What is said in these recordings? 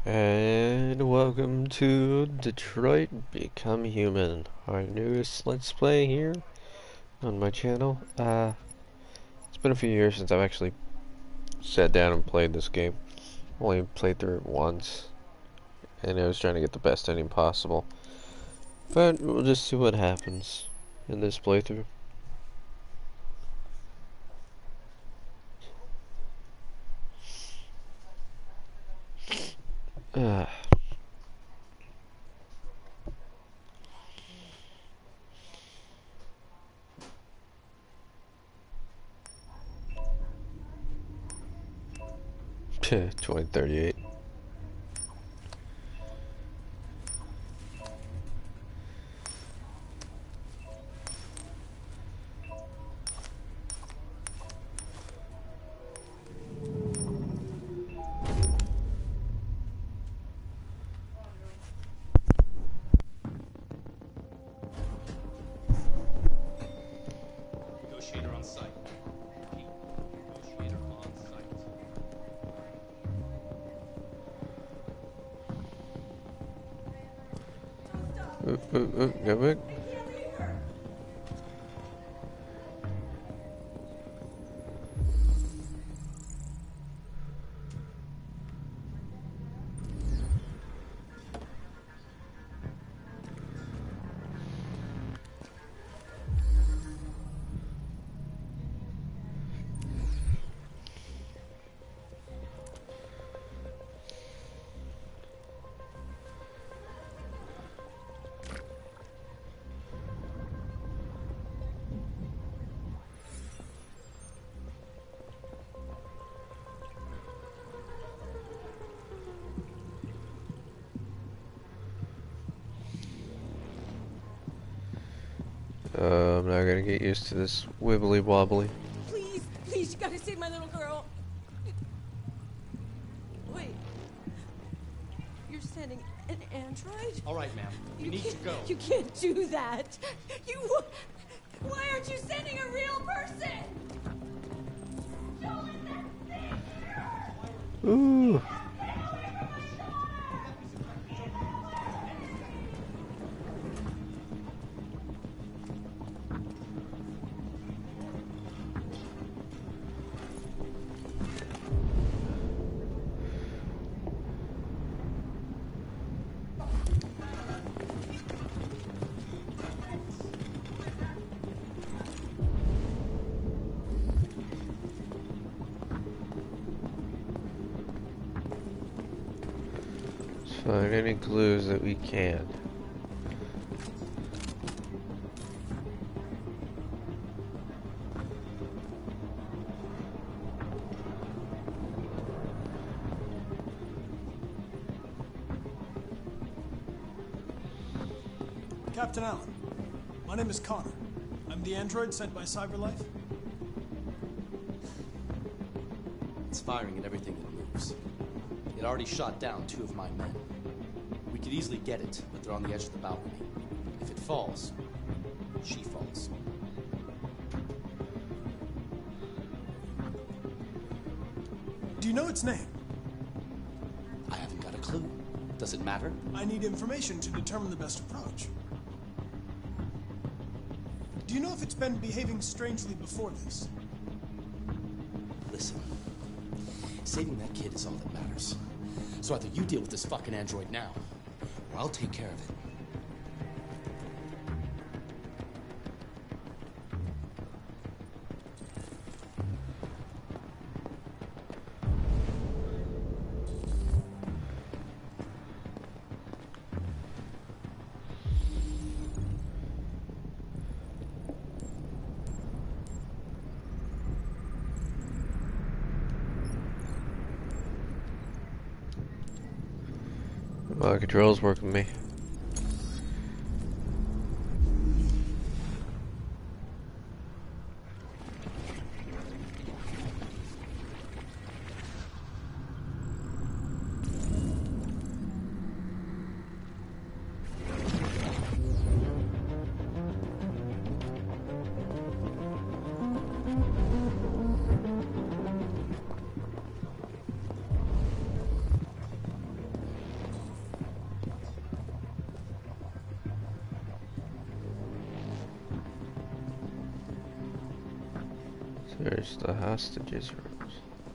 And welcome to Detroit Become Human, our newest Let's Play here on my channel. It's been a few years since I've actually sat down and played this game. Only played through it once, and I was trying to get the best ending possible. But we'll just see what happens in this playthrough. Uh, 2038. Negotiator on site. Repeat. Negotiator on site. Go back. I'm not gonna get used to this wibbly wobbly. Please, please, you gotta save my little girl. Wait. You're sending an android? All right, ma'am. We need to go. You can't do that. Why aren't you sending a real person? Joel, that's Ooh. Find any clues that we can. Captain Allen, my name is Connor. I'm the android sent by CyberLife. It's firing at everything that moves. It already shot down 2 of my men. We could easily get it, but they're on the edge of the balcony. If it falls, she falls. Do you know its name? I haven't got a clue. Does it matter? I need information to determine the best approach. Do you know if it's been behaving strangely before this? Listen. Saving that kid is all that matters. So either you deal with this fucking android now, or I'll take care of it. My controls work with me. There's the hostages rooms.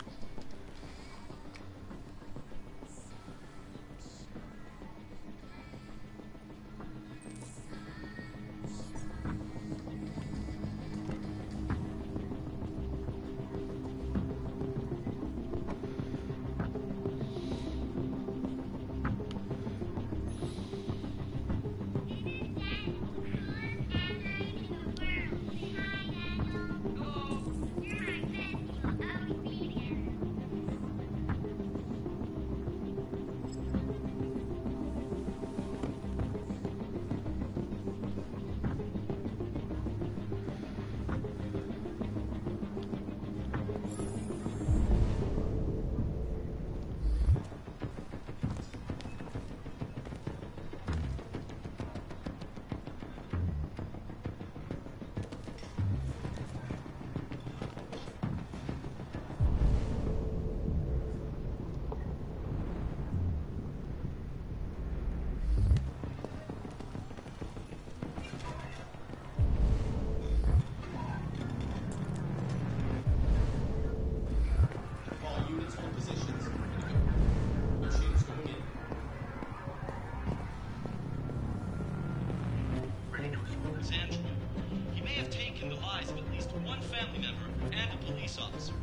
He may have taken the lives of at least one family member and a police officer.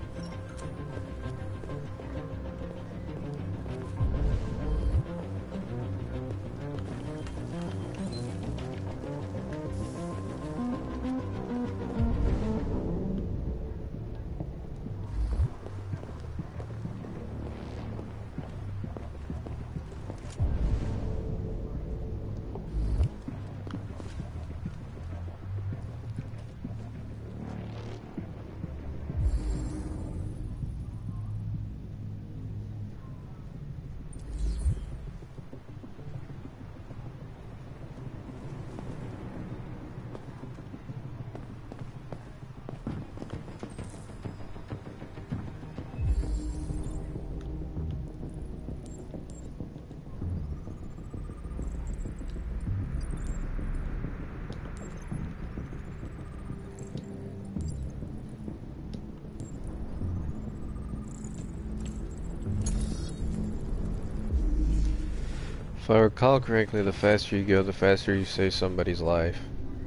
If I recall correctly, the faster you go, the faster you save somebody's life.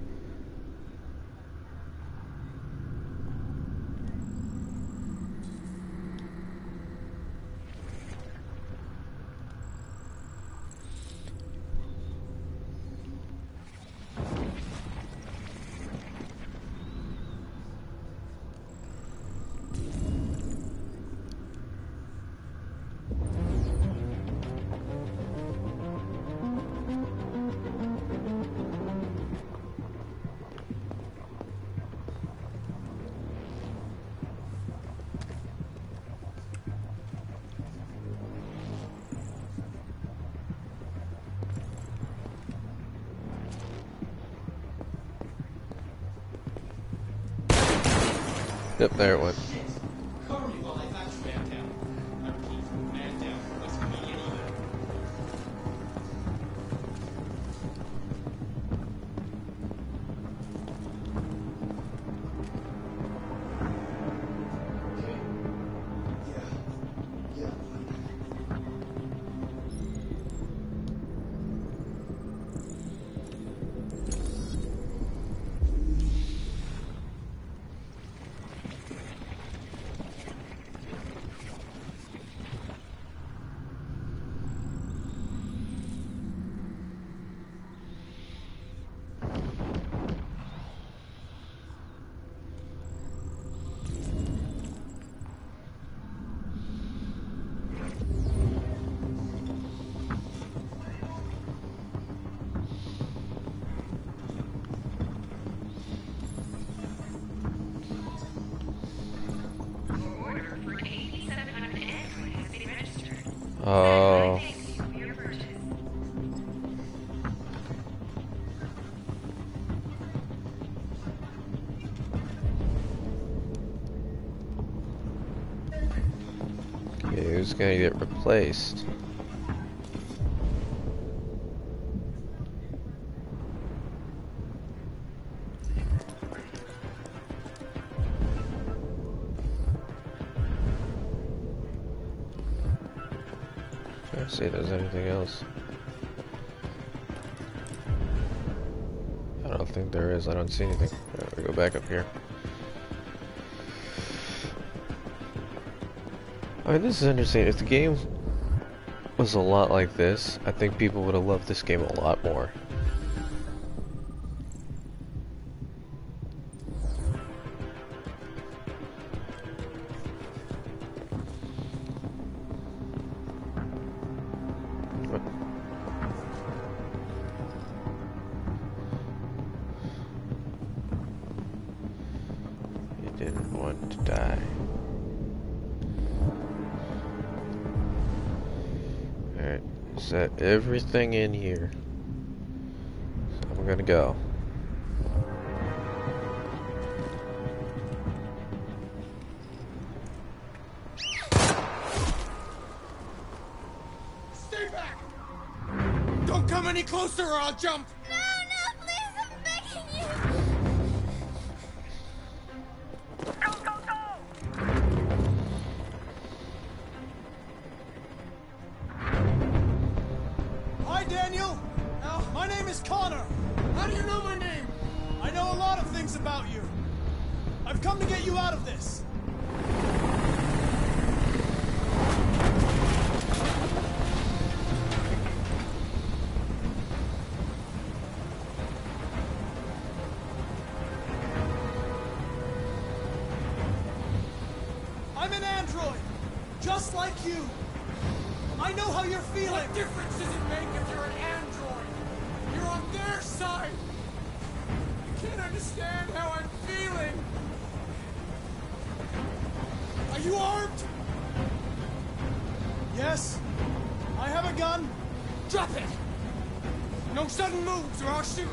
Yep, there it went. Cover me while I flash you man down. I repeat, man down. What's convenient either. Oh. Okay, who's gonna get replaced? Let's see if there's anything else. I don't think there is. I don't see anything. Alright, we go back up here. I mean, this is interesting. If the game was a lot like this, I think people would have loved this game a lot more. You didn't want to die. Alright, set everything in here. So I'm gonna go. Stay back! Don't come any closer or I'll jump! No, no, please, I'm begging you! Go, go, go! Hi, Daniel. My name is Connor. How do you know my name? I know a lot of things about you. I've come to get you out of this. I'm an android, just like you. I know how you're feeling. What difference does it make if you're an android? You're on their side. You can't understand how I'm feeling. Are you armed? Yes, I have a gun. Drop it! No sudden moves or I'll shoot.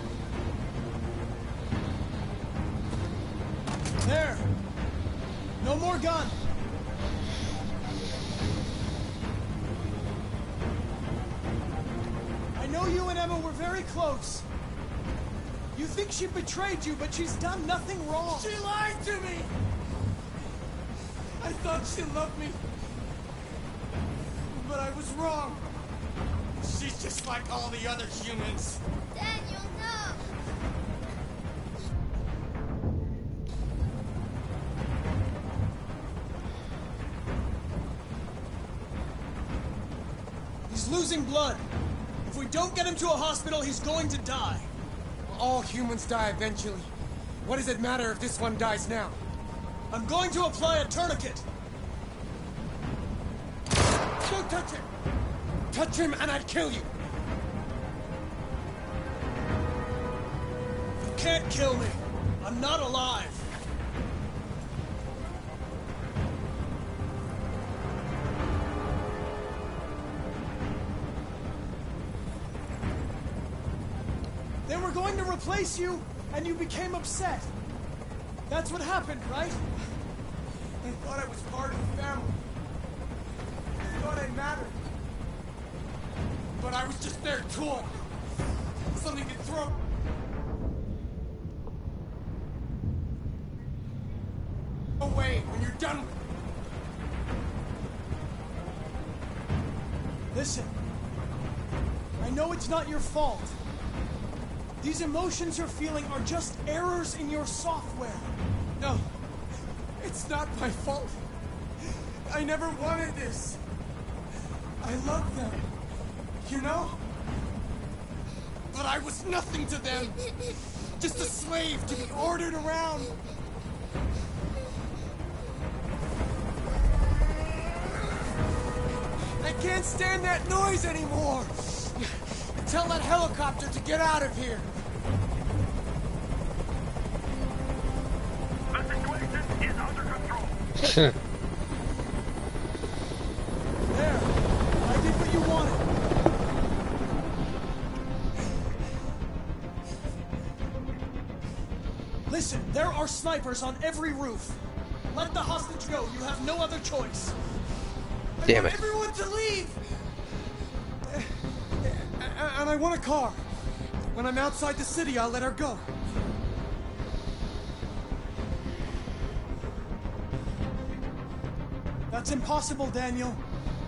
There. No more gun. I know you and Emma were very close. You think she betrayed you, but she's done nothing wrong. She lied to me! I thought she loved me. But I was wrong. She's just like all the other humans. Daniel, no! He's losing blood. If we don't get him to a hospital, he's going to die. All humans die eventually. What does it matter if this one dies now? I'm going to apply a tourniquet. Don't touch him! Touch him and I'd kill you! You can't kill me. I'm not alive. They were going to replace you, and you became upset. That's what happened, right? I thought I was part of the family. I thought I mattered. But I was just their tool. Something to throw. Away when you're done with it. Listen. I know it's not your fault. These emotions you're feeling are just errors in your software. No, it's not my fault. I never wanted this. I love them, you know? But I was nothing to them. Just a slave to be ordered around. I can't stand that noise anymore. Tell that helicopter to get out of here. The situation is under control. There. I did what you wanted. Listen, there are snipers on every roof. Let the hostage go. You have no other choice. Damn I it. want everyone to leave. And I want a car. When I'm outside the city, I'll let her go. That's impossible, Daniel.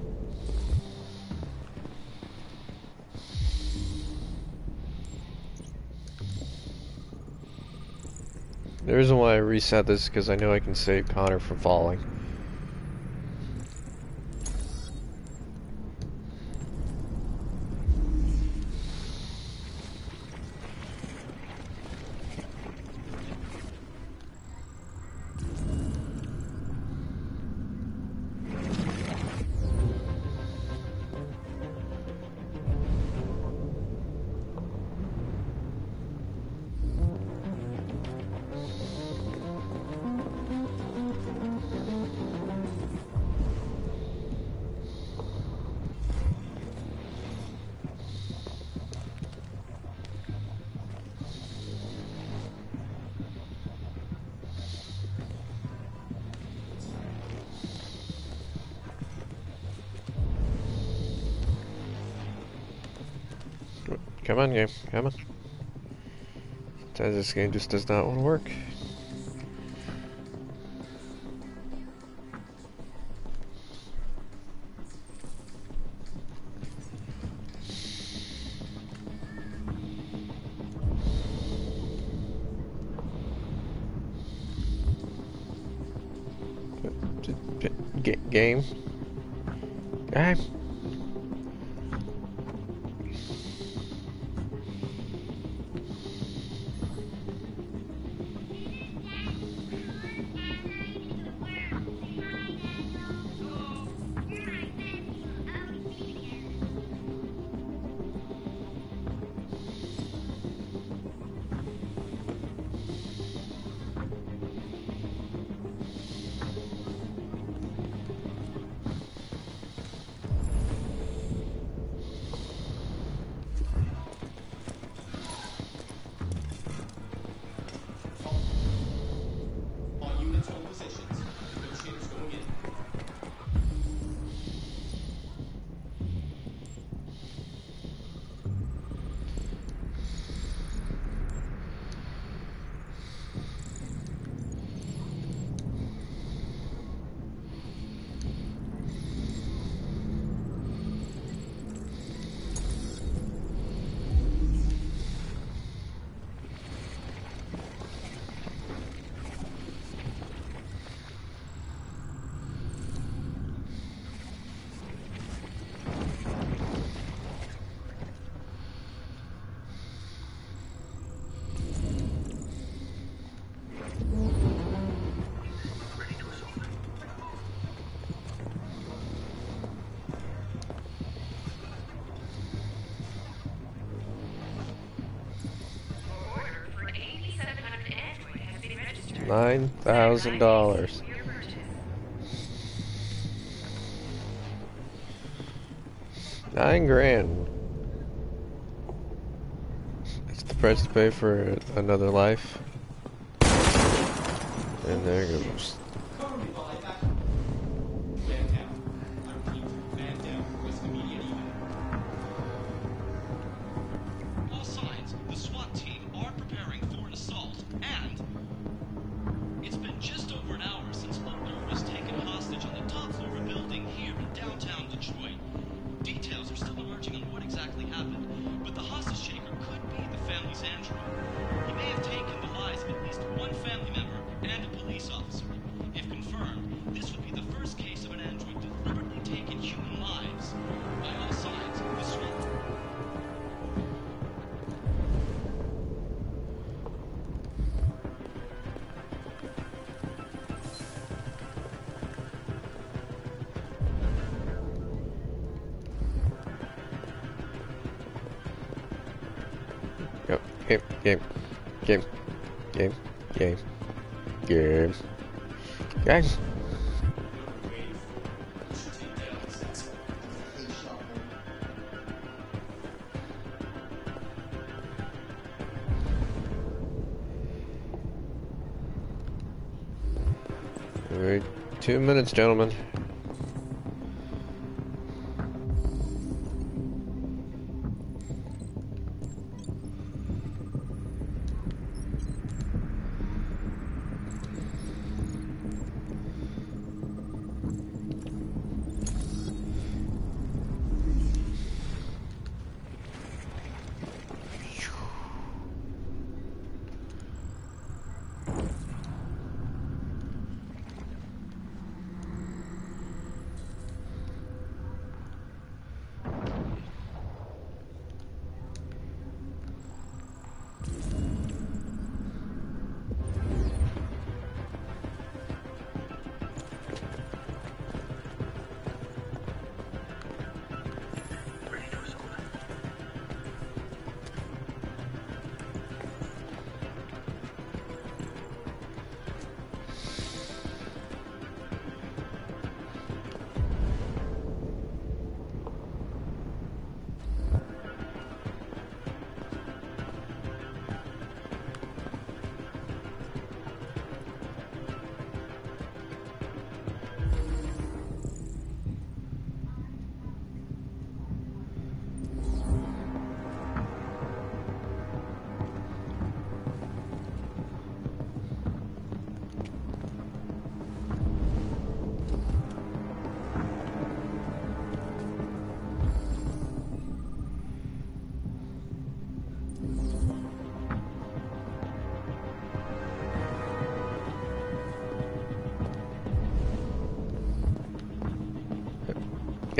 The reason why I reset this is because I know I can save Connor from falling. Come on, game. Come on. Sometimes this game just does not want to work. Game. Game. All units hold positions. Negotiators going in. Order for 8,700 Android has been registered. $9,000. $9,000. It's the price to pay for another life. And there goes. Cover me while I back up. Man down. I repeat, man down. Risk immediate evac. All signs, the SWAT team are preparing for an assault, and it's been just over an hour since Loebner was taken hostage on the top floor of a building here in downtown Detroit. Details are still emerging on what exactly happened, but the hostage taker could be the family's android. He may have taken the lives of at least one family member and a police officer. If confirmed, this would be the first case of an android deliberately taking human lives. By all signs, the SWAT... Go. Game. Game. Game. Game. Game. Game. Alright, 2 minutes, gentlemen.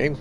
game.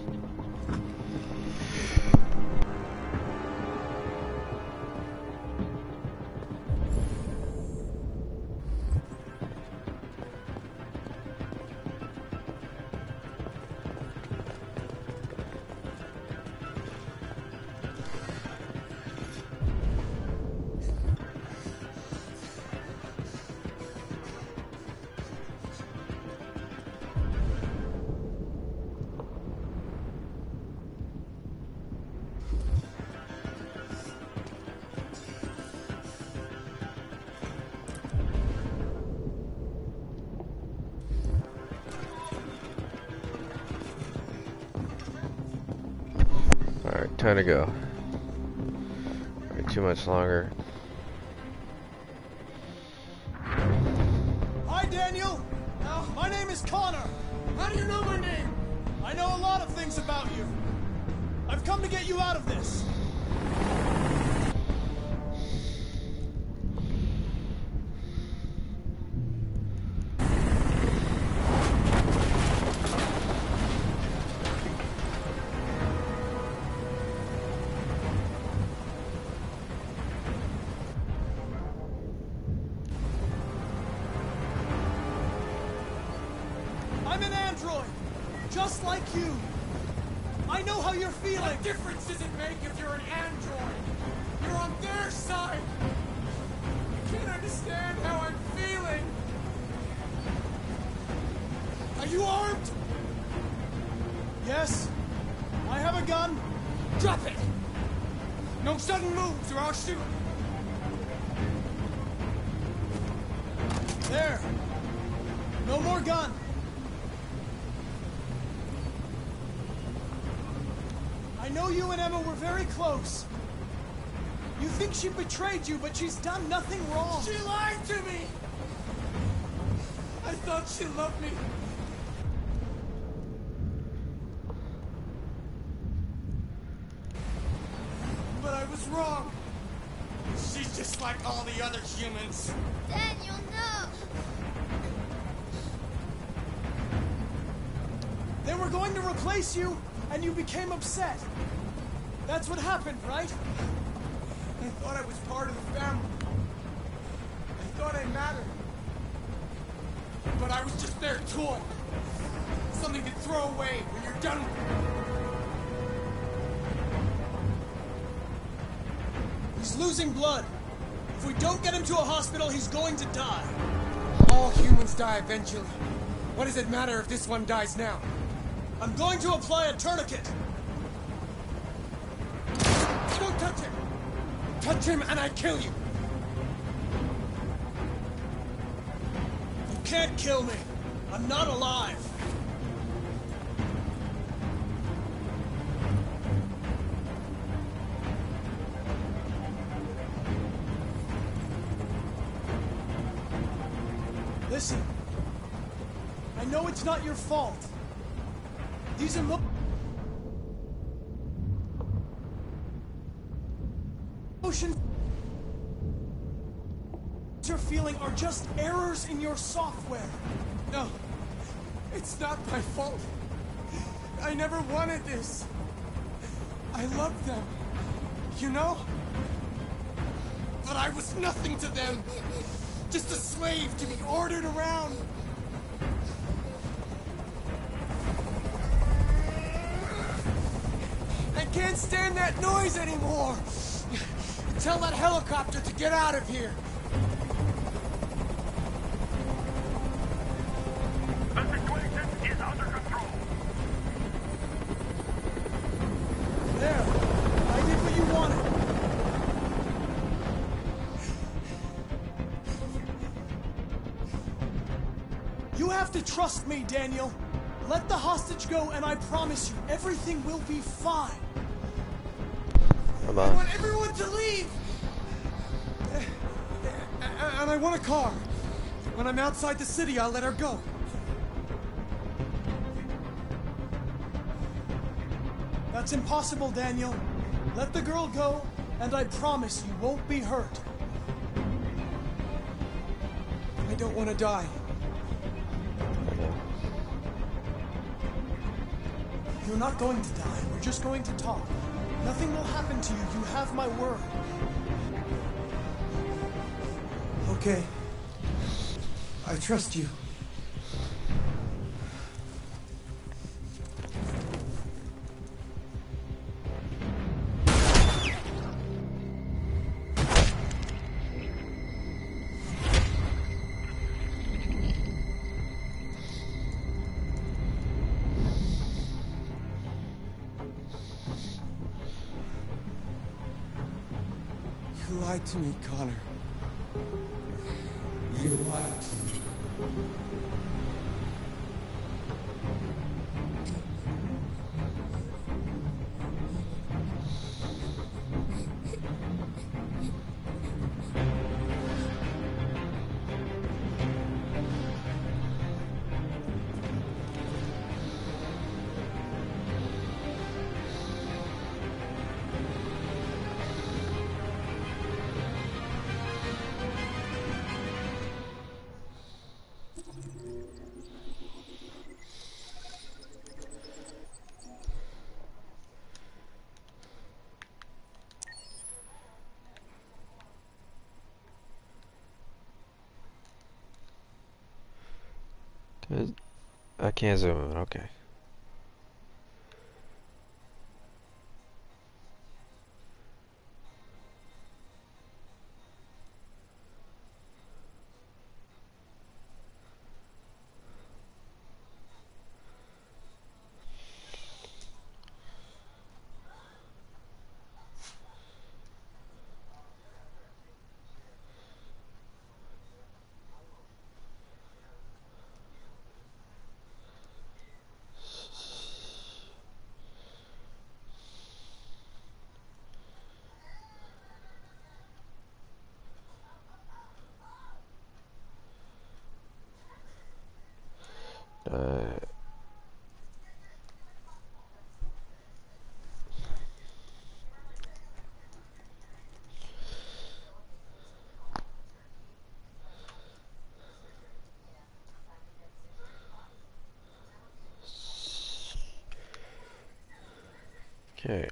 Alright, time to go. Alright, too much longer. Hi, Daniel. My name is Connor. How do you know my name? I know a lot of things about you. I've come to get you out of this. I'm an android, just like you. I know how you're feeling. What difference does it make if you're an android? You're on their side. You can't understand how I'm feeling. Are you armed? Yes, I have a gun. Drop it! No sudden moves or I'll shoot. There. No more gun. I know you and Emma were very close. You think she betrayed you, but she's done nothing wrong. She lied to me! I thought she loved me. But I was wrong. She's just like all the other humans. Daniel, no! They were going to replace you, and you became upset. That's what happened, right? I thought I was part of the family. I thought I mattered. But I was just their toy. Something to throw away when you're done with it. He's losing blood. If we don't get him to a hospital, he's going to die. All humans die eventually. What does it matter if this one dies now? I'm going to apply a tourniquet. Don't touch him! Touch him and I kill you! You can't kill me. I'm not alive. Listen. I know it's not your fault. These emotions you're feeling are just errors in your software. No, it's not my fault. I never wanted this. I loved them, you know? But I was nothing to them. Just a slave to be ordered around. I can't stand that noise anymore. Tell that helicopter to get out of here. The situation is under control. There. I did what you wanted. You have to trust me, Daniel. Let the hostage go, and I promise you, everything will be fine. Come I on. want everyone to leave! And I want a car. When I'm outside the city, I'll let her go. That's impossible, Daniel. Let the girl go, and I promise you won't be hurt. I don't want to die. You're not going to die. We're just going to talk. Nothing will happen to you. You have my word. Okay. I trust you. You lied to me, Connor. You lied to me. I can't zoom in, okay. Okay,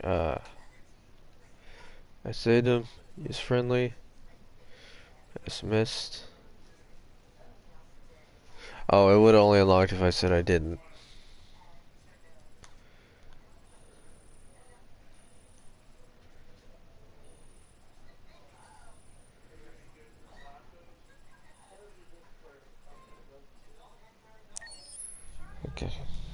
I saved him. He's friendly. Dismissed. Oh, it would have only unlocked if I said I didn't. Okay.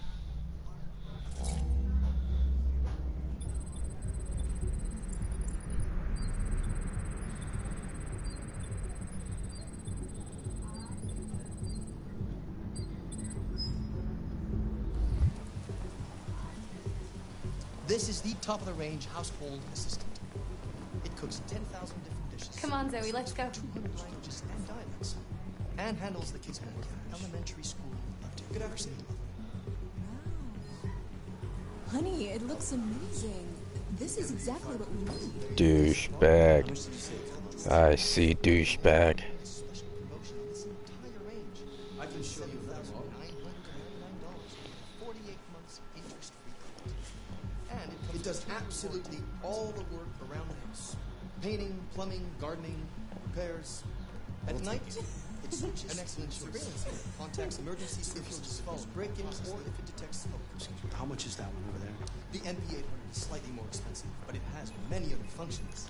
This is the top-of-the-range household assistant. It cooks 10,000 different dishes. Come on, Zoe, let's go. 200 languages and dialects. And handles the kids' homework from elementary school up to university. Honey, it looks amazing. This is exactly what we need. Douchebag. I see douchebag. Special promotion on this entire range. I can show you that. $999 for 48 months interest-free. And it does absolutely all the work around the house. Painting, plumbing, gardening, repairs. At night, it's an excellent surveillance. Contacts emergency services if there's break-ins or if it detects smoke. How much is that one over there? The NP800 is slightly more expensive, but it has many other functions.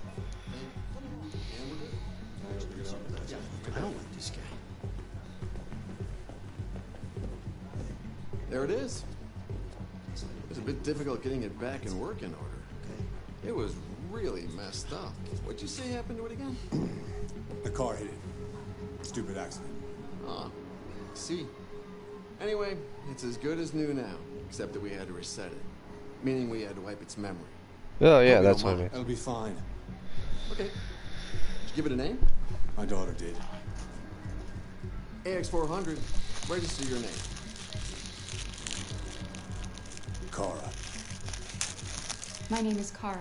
I don't like this guy. There it is. It was a bit difficult getting it back in working order. Okay. It was really messed up. What'd you say happened to it again? The car hit it. Stupid accident. Ah, see. Anyway, it's as good as new now, except that we had to reset it. Meaning we had to wipe its memory. Oh yeah, Hope you that's don't what I mind. mean. It'll be fine. Okay. Did you give it a name? My daughter did. AX400. Register your name. Kara. My name is Kara.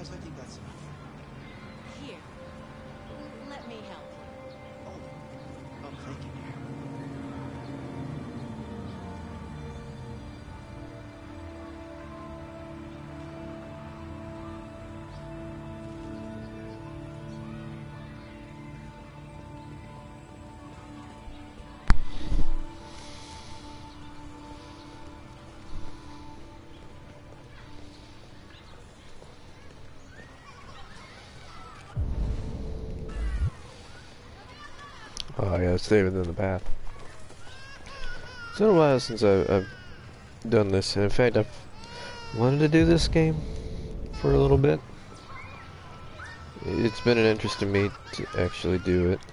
Sounds like you got some. Here. Let me help. Oh, thank you. Oh, I gotta save it in the path. It's been a while since I've done this, and in fact, I've wanted to do this game for a little bit. It's been an interest to me to actually do it.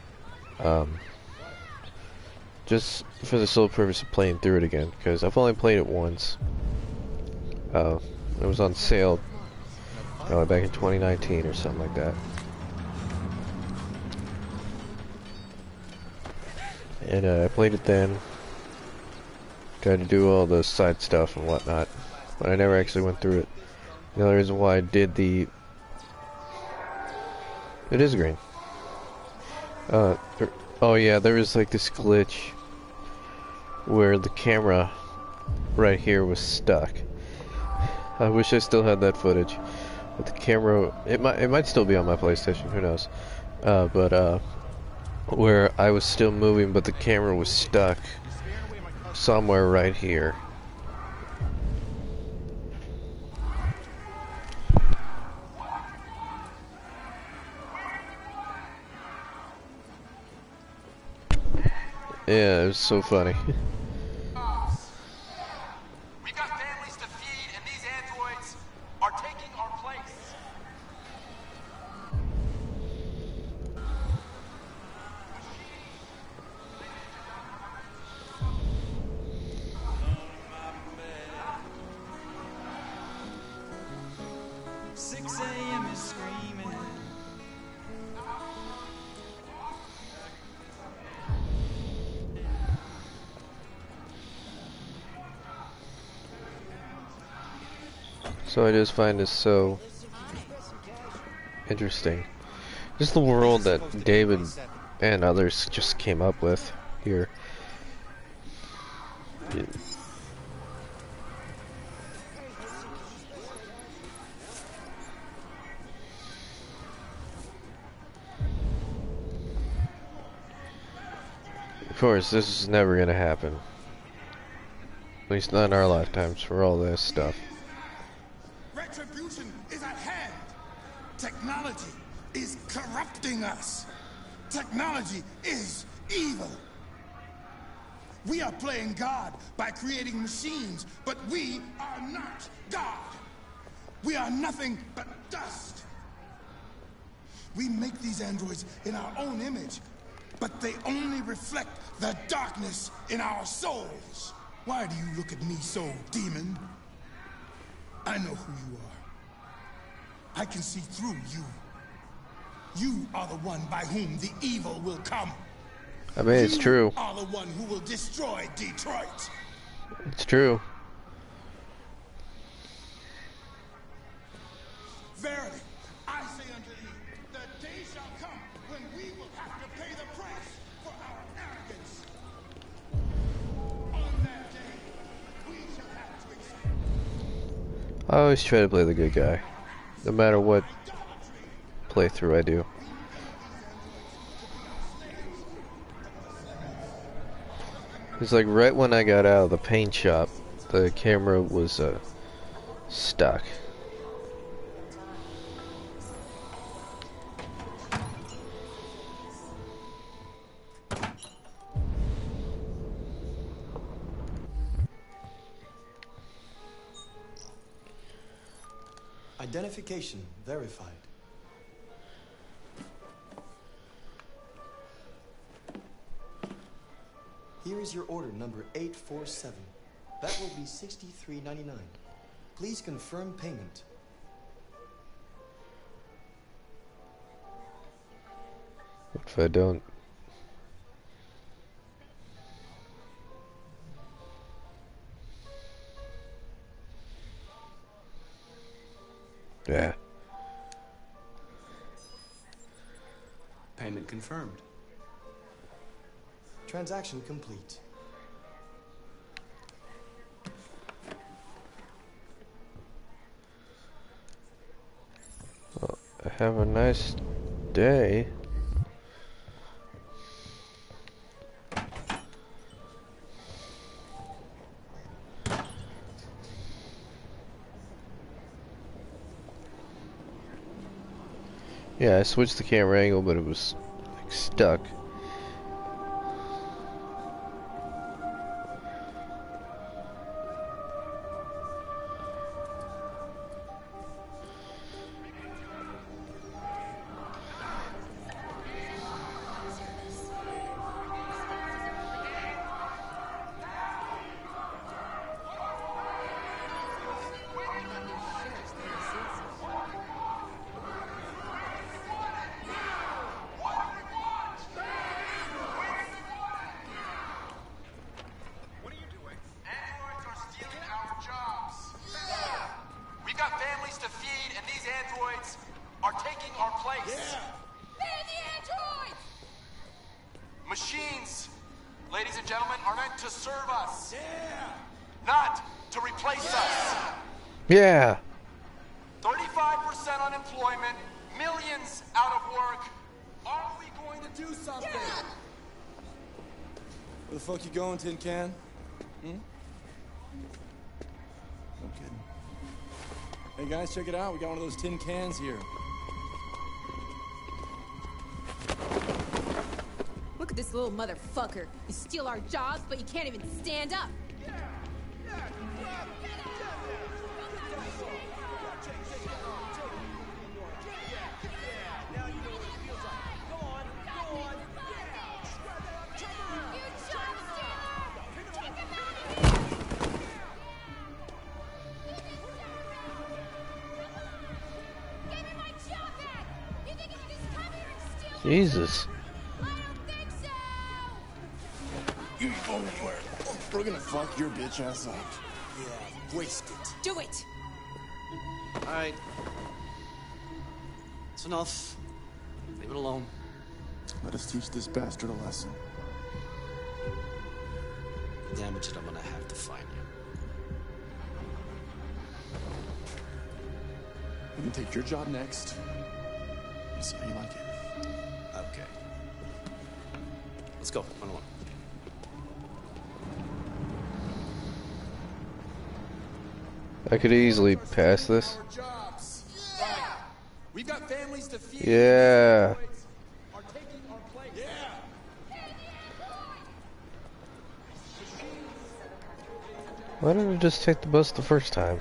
Just for the sole purpose of playing through it again, because I've only played it once. It was on sale back in 2019 or something like that. And I played it then, tried to do all the side stuff and whatnot, but I never actually went through it. The only reason why I did it is green. Oh yeah, there was like this glitch where the camera right here was stuck. I wish I still had that footage, but the camera, it might still be on my PlayStation, who knows, where I was still moving, but the camera was stuck somewhere right here. Yeah, it was so funny. We got families to feed, and these androids are taking our place. So I just find this so interesting. Just the world that David and others just came up with here. Of course, this is never gonna happen. At least not in our lifetimes for all this stuff. Retribution is at hand. Technology is corrupting us. Technology is evil. We are playing God by creating machines, but we are not God. We are nothing but dust. We make these androids in our own image, but they only reflect the darkness in our souls. Why do you look at me so, demon? I know who you are. I can see through you. You are the one by whom the evil will come. I mean, it's true. You are the one who will destroy Detroit. It's true. Verily, I say unto thee, the day shall come when we will have to pay the price for our arrogance. On that day, we shall have to accept. I always try to play the good guy, no matter what playthrough I do. It's like right when I got out of the paint shop, the camera was stuck. Identification verified. Here is your order number 847. That will be $63.99. Please confirm payment. What if I don't? Yeah. Good, confirmed. Transaction complete. Well, have a nice day. Yeah, I switched the camera angle, but it was like stuck. Machines, ladies and gentlemen, are meant to serve us. Yeah. Not to replace us. Yeah. 35% unemployment, millions out of work. Are we going to do something? Yeah. Where the fuck you going, Tin Can? Hmm? No kidding. Hey guys, check it out. We got one of those tin cans here. Look at this little motherfucker. You steal our jobs, but you can't even stand up. Jesus. You ain't going anywhere. We're gonna fuck your bitch ass up. Yeah, waste it. Do it! Alright. It's enough. Leave it alone. Let us teach this bastard a lesson. Damage it, I'm gonna have to find you. We can take your job next. We'll see how you like it. Okay. Let's go. Run along. I could easily pass this. Yeah. We've got families to feed. Yeah. Are taking our place. Yeah. Why didn't I just take the bus the first time?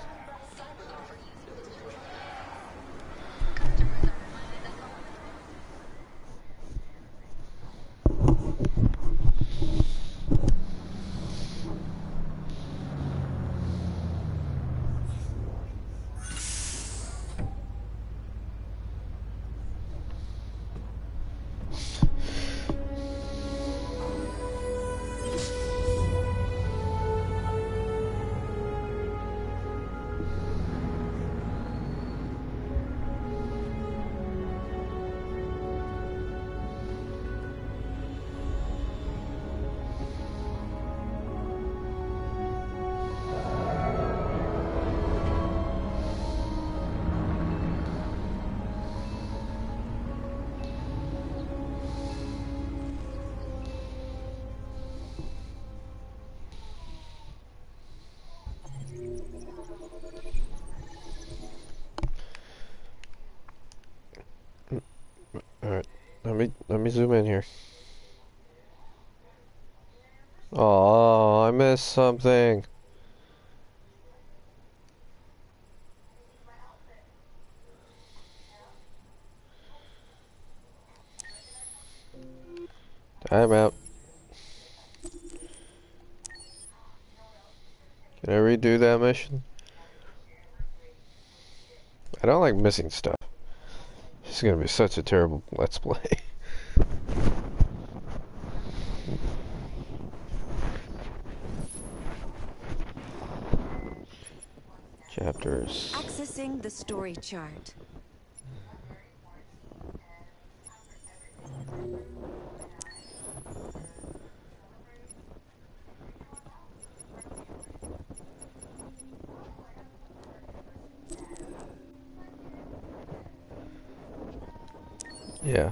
Alright, let me zoom in here. Oh, I missed something. I'm out. Can I redo that mission? I don't like missing stuff. This is gonna be such a terrible Let's Play. Chapters. Accessing the story chart. Yeah.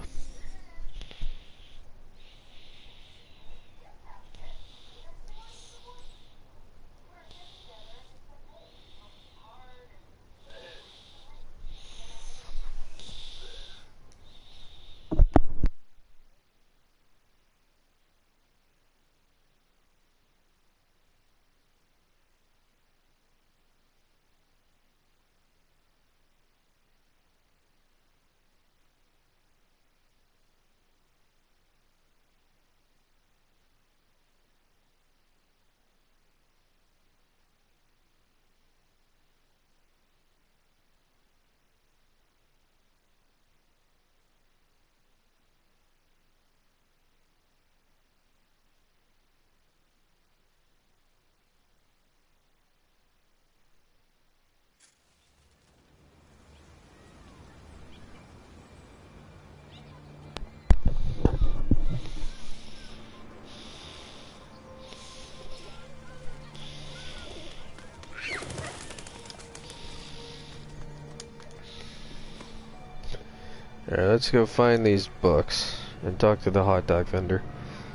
Alright, let's go find these books and talk to the hot dog vendor.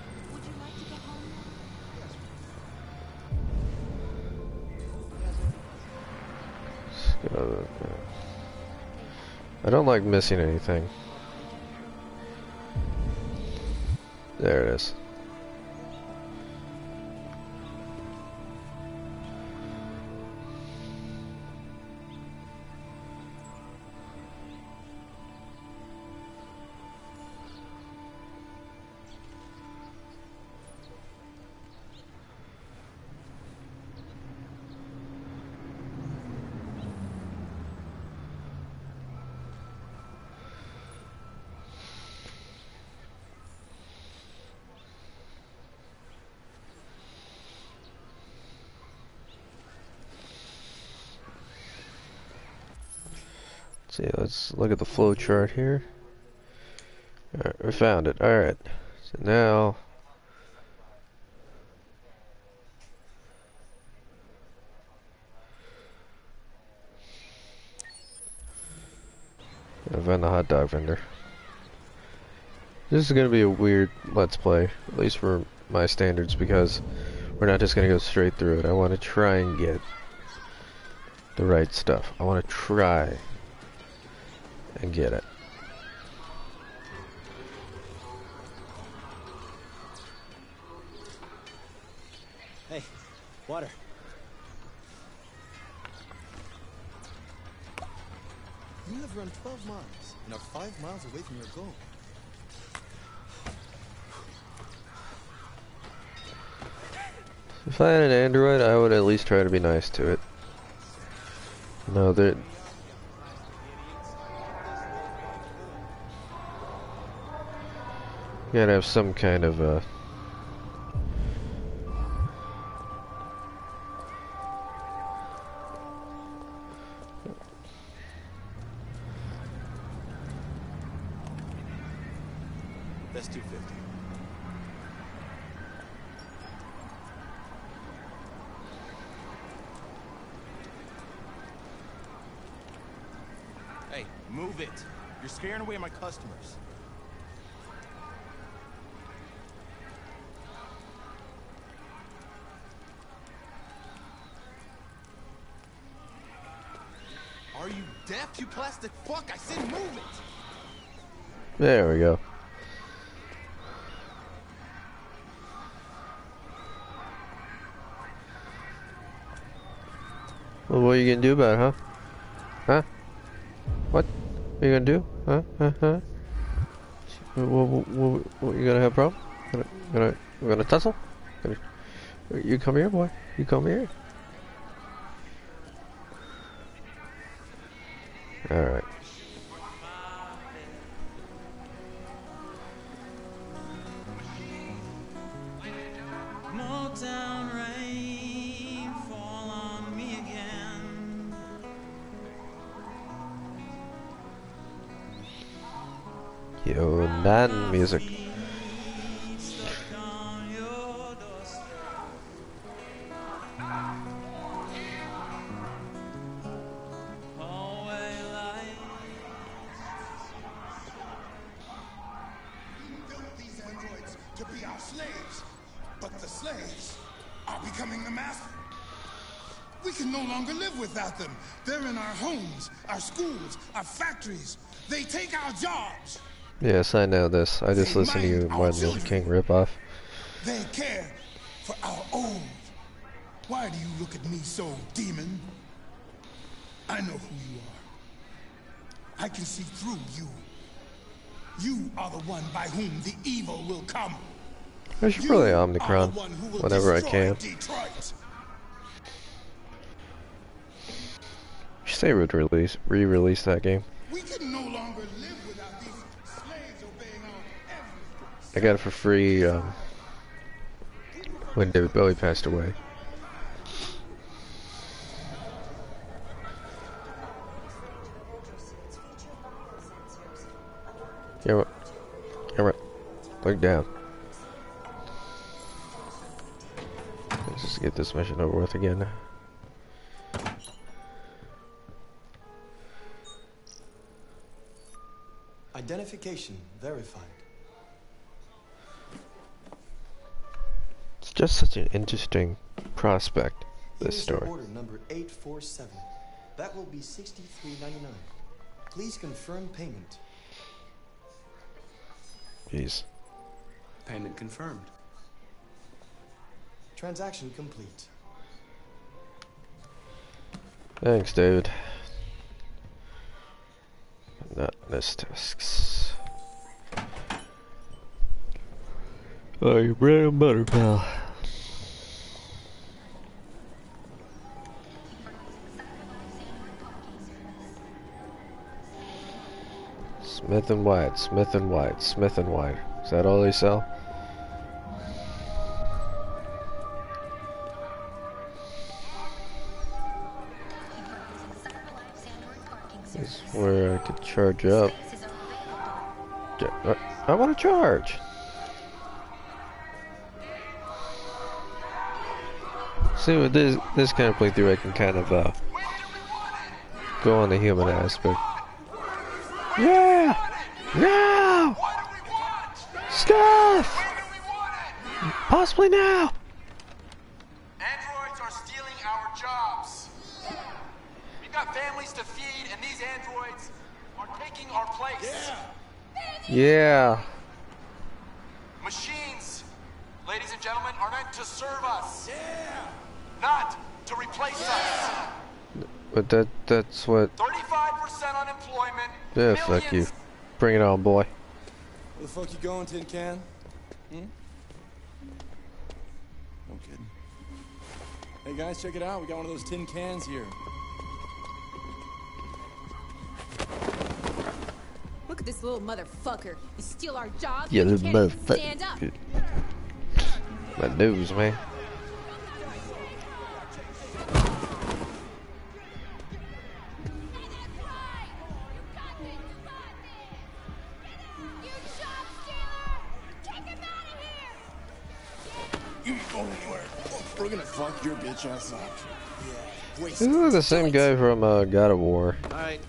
I don't like missing anything. There it is. See, let's look at the flow chart here. Alright, we found it. Alright. So now I found the hot dog vendor. This is gonna be a weird let's play, at least for my standards, because we're not just gonna go straight through it. I wanna try and get the right stuff. I wanna try and get it. Hey, water. You have run 12 miles and are 5 miles away from your goal. If I had an Android, I would at least try to be nice to it. No, they're... You gotta have some kind of That's 250. Hey, move it. You're scaring away my customers. Are you deaf, you plastic fuck? I said move it! There we go. Well, what are you gonna do about it, huh? Huh? What? What are you gonna do? Huh? Huh? What you gonna have a problem? Gonna tussle? You come here, boy. You come here. Alright. Motown rain fall on me again. Yo, nan music. slaves are becoming the master. We can no longer live without them. They're in our homes, our schools, our factories. They take our jobs. Yes, I know this. I just listened to you Martin Luther King ripoff. They care for our old. Why do you look at me so, demon? I know who you are. I can see through you. You are the one by whom the evil will come. I should play Omnicron whenever I can. Detroit. You say would re-release that game. We can no longer live without these slaves obeying our every. I got it for free when David Bowie passed away. Camera, look down. Let's just get this mission over with again. Identification verified. It's just such an interesting prospect, this Here's story. Order number 847. That will be $63.99. Please confirm payment. Jeez. Payment confirmed. Transaction complete. Thanks, David. Not miss tasks. Oh, your bread and butter, pal. Smith and White, Smith and White, Smith and White. Is that all they sell? This is where I could charge up. I want to charge. See, with this kind of playthrough, I can kind of go on the human aspect. Yeah! No! Stuff! Possibly now! Androids are stealing our jobs. We've got families to feed, and these androids are taking our place. Yeah. Machines, ladies and gentlemen, are meant to serve us. Not to replace us. But that's what... 35% unemployment. Yeah, fuck you. Bring it on, boy. Where the fuck you going, Tin Can? No kidding. Hey guys, check it out. We got one of those tin cans here. Look at this little motherfucker. You steal our jobs. Yeah, You little can't even motherfucker. stand up. My news, man. You ain't going anywhere. We're gonna fuck your bitch ass up. Yeah. Waste. This is the same guy from God of War. Alright.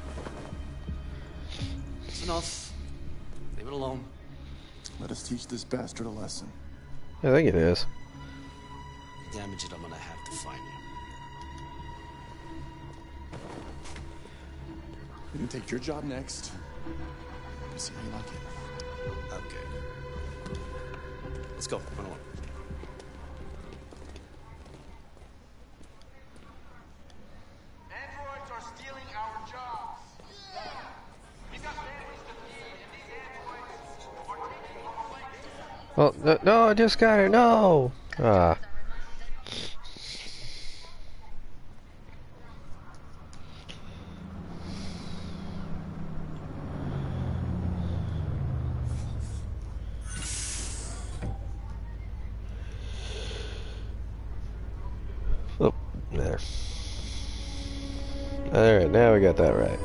That's enough. Leave it alone. Let us teach this bastard a lesson. I think it is. Damage it, I'm gonna have to find you. You can take your job next. You see how you like it. Okay. Let's go. Run along. Androids are stealing our jobs. We've got families to feed, and these androids are taking our place. Well, no, I just got it. No. Ah. Oh, there. Alright, now we got that right.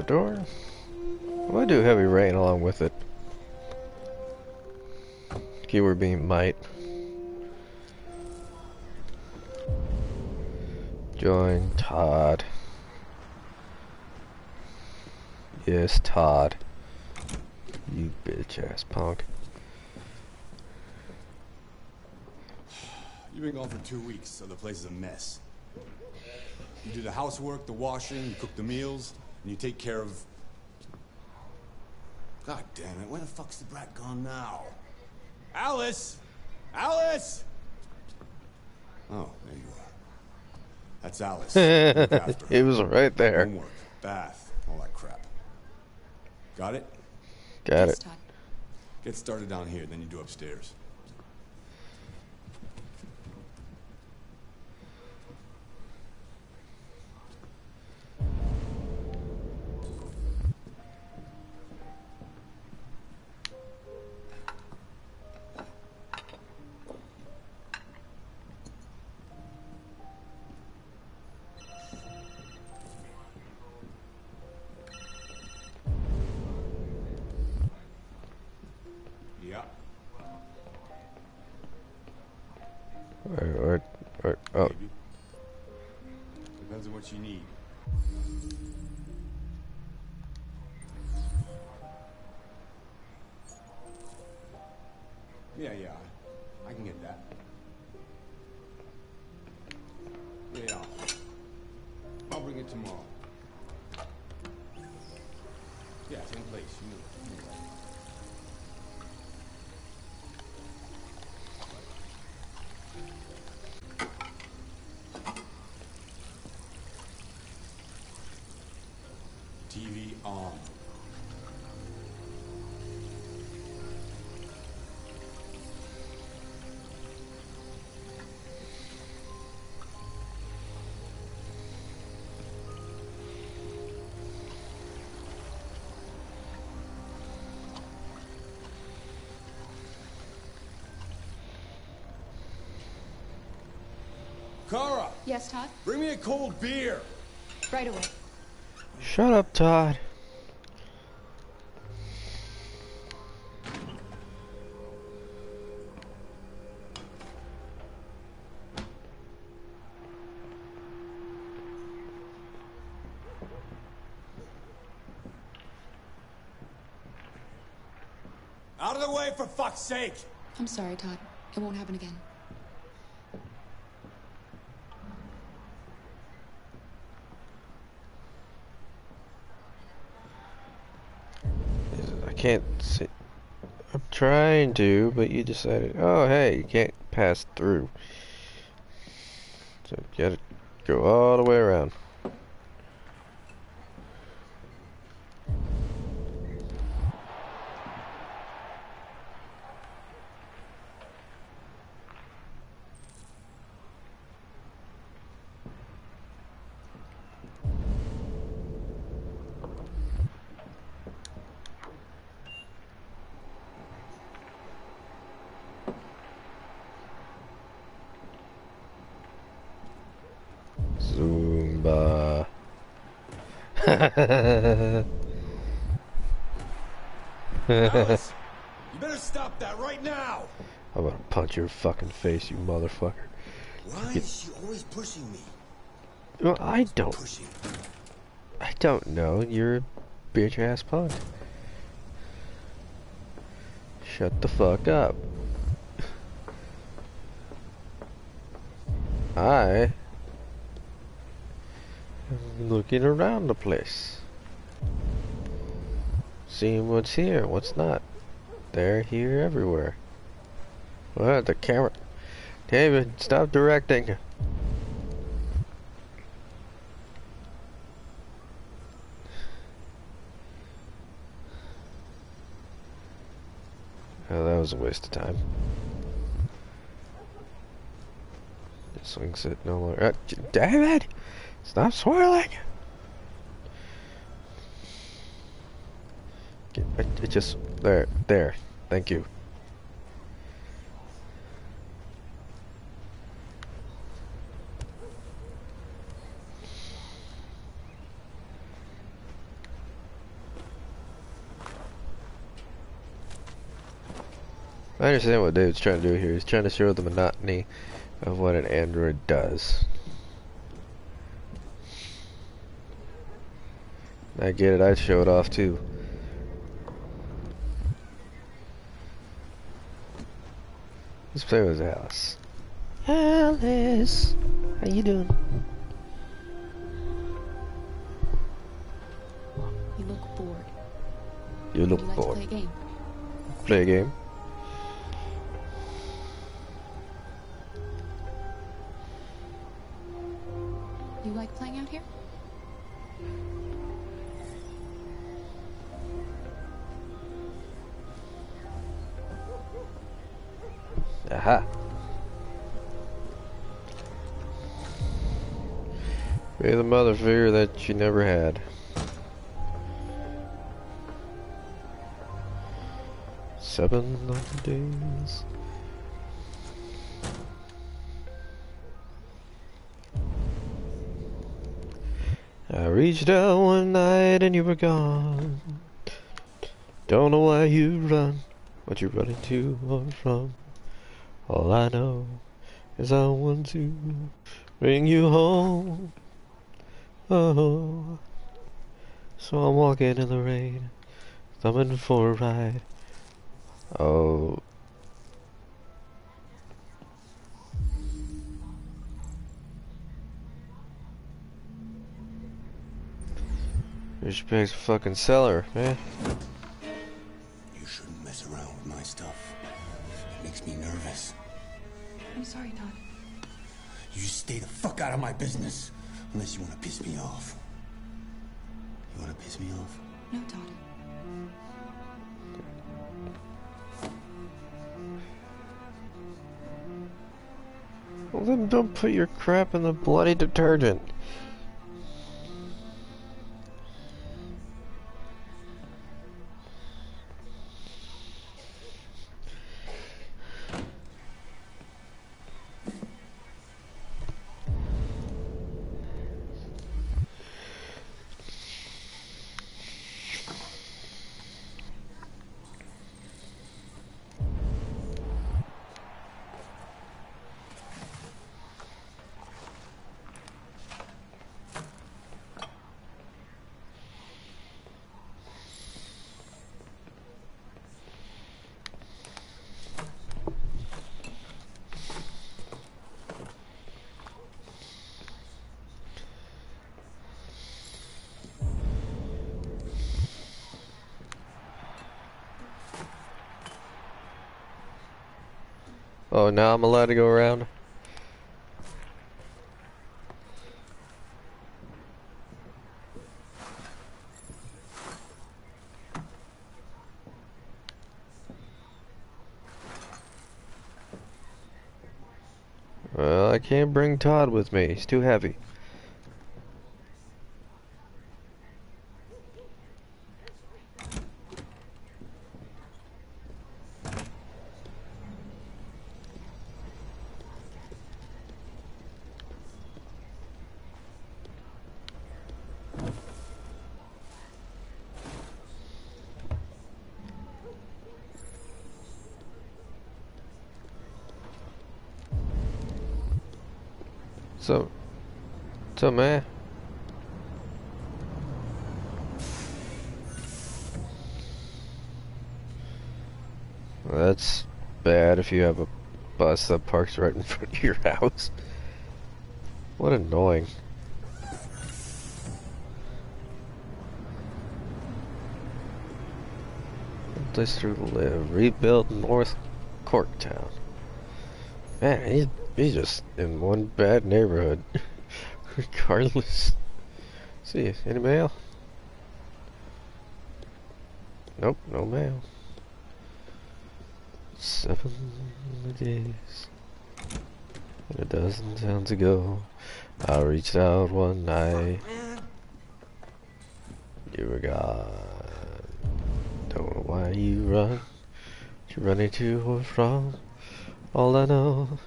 door. I'm gonna do heavy rain along with it. Keyword being might. Join Todd. Yes, Todd. You bitch ass punk. You've been gone for 2 weeks, so the place is a mess. You do the housework, the washing, you cook the meals, and you take care of... God damn it, where the fuck's the brat gone now? Alice! Alice! Oh, there you are. That's Alice. Look after her. He was right there. Homework, bath, all that crap. Got it? Got it. Get started down here, then you do upstairs. Yeah. Oh. Maybe. Depends on what you need. Yeah, I can get that. Yeah. I'll bring it tomorrow. Yeah, same place. You know. TV on. Kara, Yes, Todd? bring me a cold beer. Right away. Shut up, Todd. Out of the way, for fuck's sake! I'm sorry, Todd. It won't happen again. I can't see. I'm trying to, but you decided, oh hey, you can't pass through. So you gotta go all the way around. Zumba. Alice, you better stop that right now! I'm gonna punch your fucking face, you motherfucker. Why is she always pushing me? Well, I don't know. You're a bitch ass punk. Shut the fuck up. I am looking around the place. Seeing what's here, what's not. There, here, everywhere. What? The camera. David, stop directing. Oh, that was a waste of time. Swing set no longer. David! Stop swirling! It just. There. Thank you. I understand what David's trying to do here. He's trying to show the monotony of what an android does. I get it, I'd show it off too. Let's play with Alice. Alice! How you doing? You look bored. You look Would you like bored. to play a game? Play a game? You like playing out here? Aha. Be the mother figure that she never had. Seven lucky days. I reached out one night and you were gone. Don't know why you run, what you're running to or from. All I know is I want to bring you home. Oh, so I'm walking in the rain, thumbing for a ride. Oh. Respect's a fucking seller, man. You shouldn't mess around with my stuff. It makes me nervous. I'm sorry, Todd. You just stay the fuck out of my business. Unless you want to piss me off. You want to piss me off? No, Todd. Well then don't put your crap in the bloody detergent. Oh, now I'm allowed to go around? Well, I can't bring Todd with me. He's too heavy. So man. Well, that's bad if you have a bus that parks right in front of your house. What annoying. Place to live. Rebuilt North Corktown. Man, he's just in one bad neighborhood. Regardless. See, any mail? Nope, no mail. 7 days. And a dozen towns ago, I reached out one night. You were gone. Don't know why you run. You're running to or from. All I know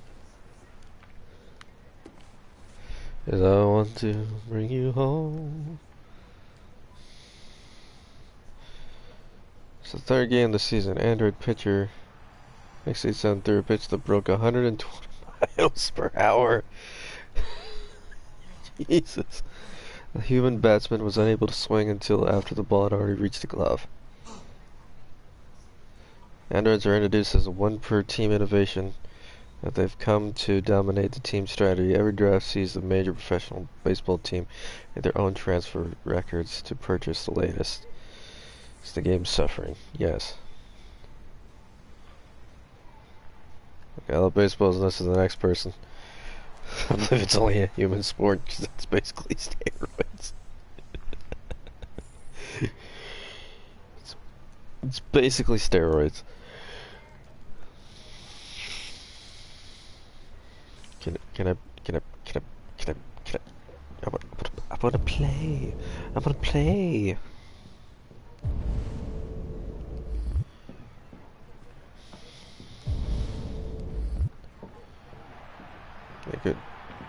is I want to bring you home. It's the third game of the season. Android pitcher 687 threw a pitch that broke 120 miles per hour. Jesus. The human batsman was unable to swing until after the ball had already reached the glove. Androids are introduced as a one-per-team innovation that they've come to dominate the team strategy. Every draft sees the major professional baseball team in their own transfer records to purchase the latest. Is the game suffering? Yes. Okay, I love baseball as much as the next person. I believe it's only a human sport because it's basically steroids. It's basically steroids. Can I I wanna play. I wanna play. Okay, good.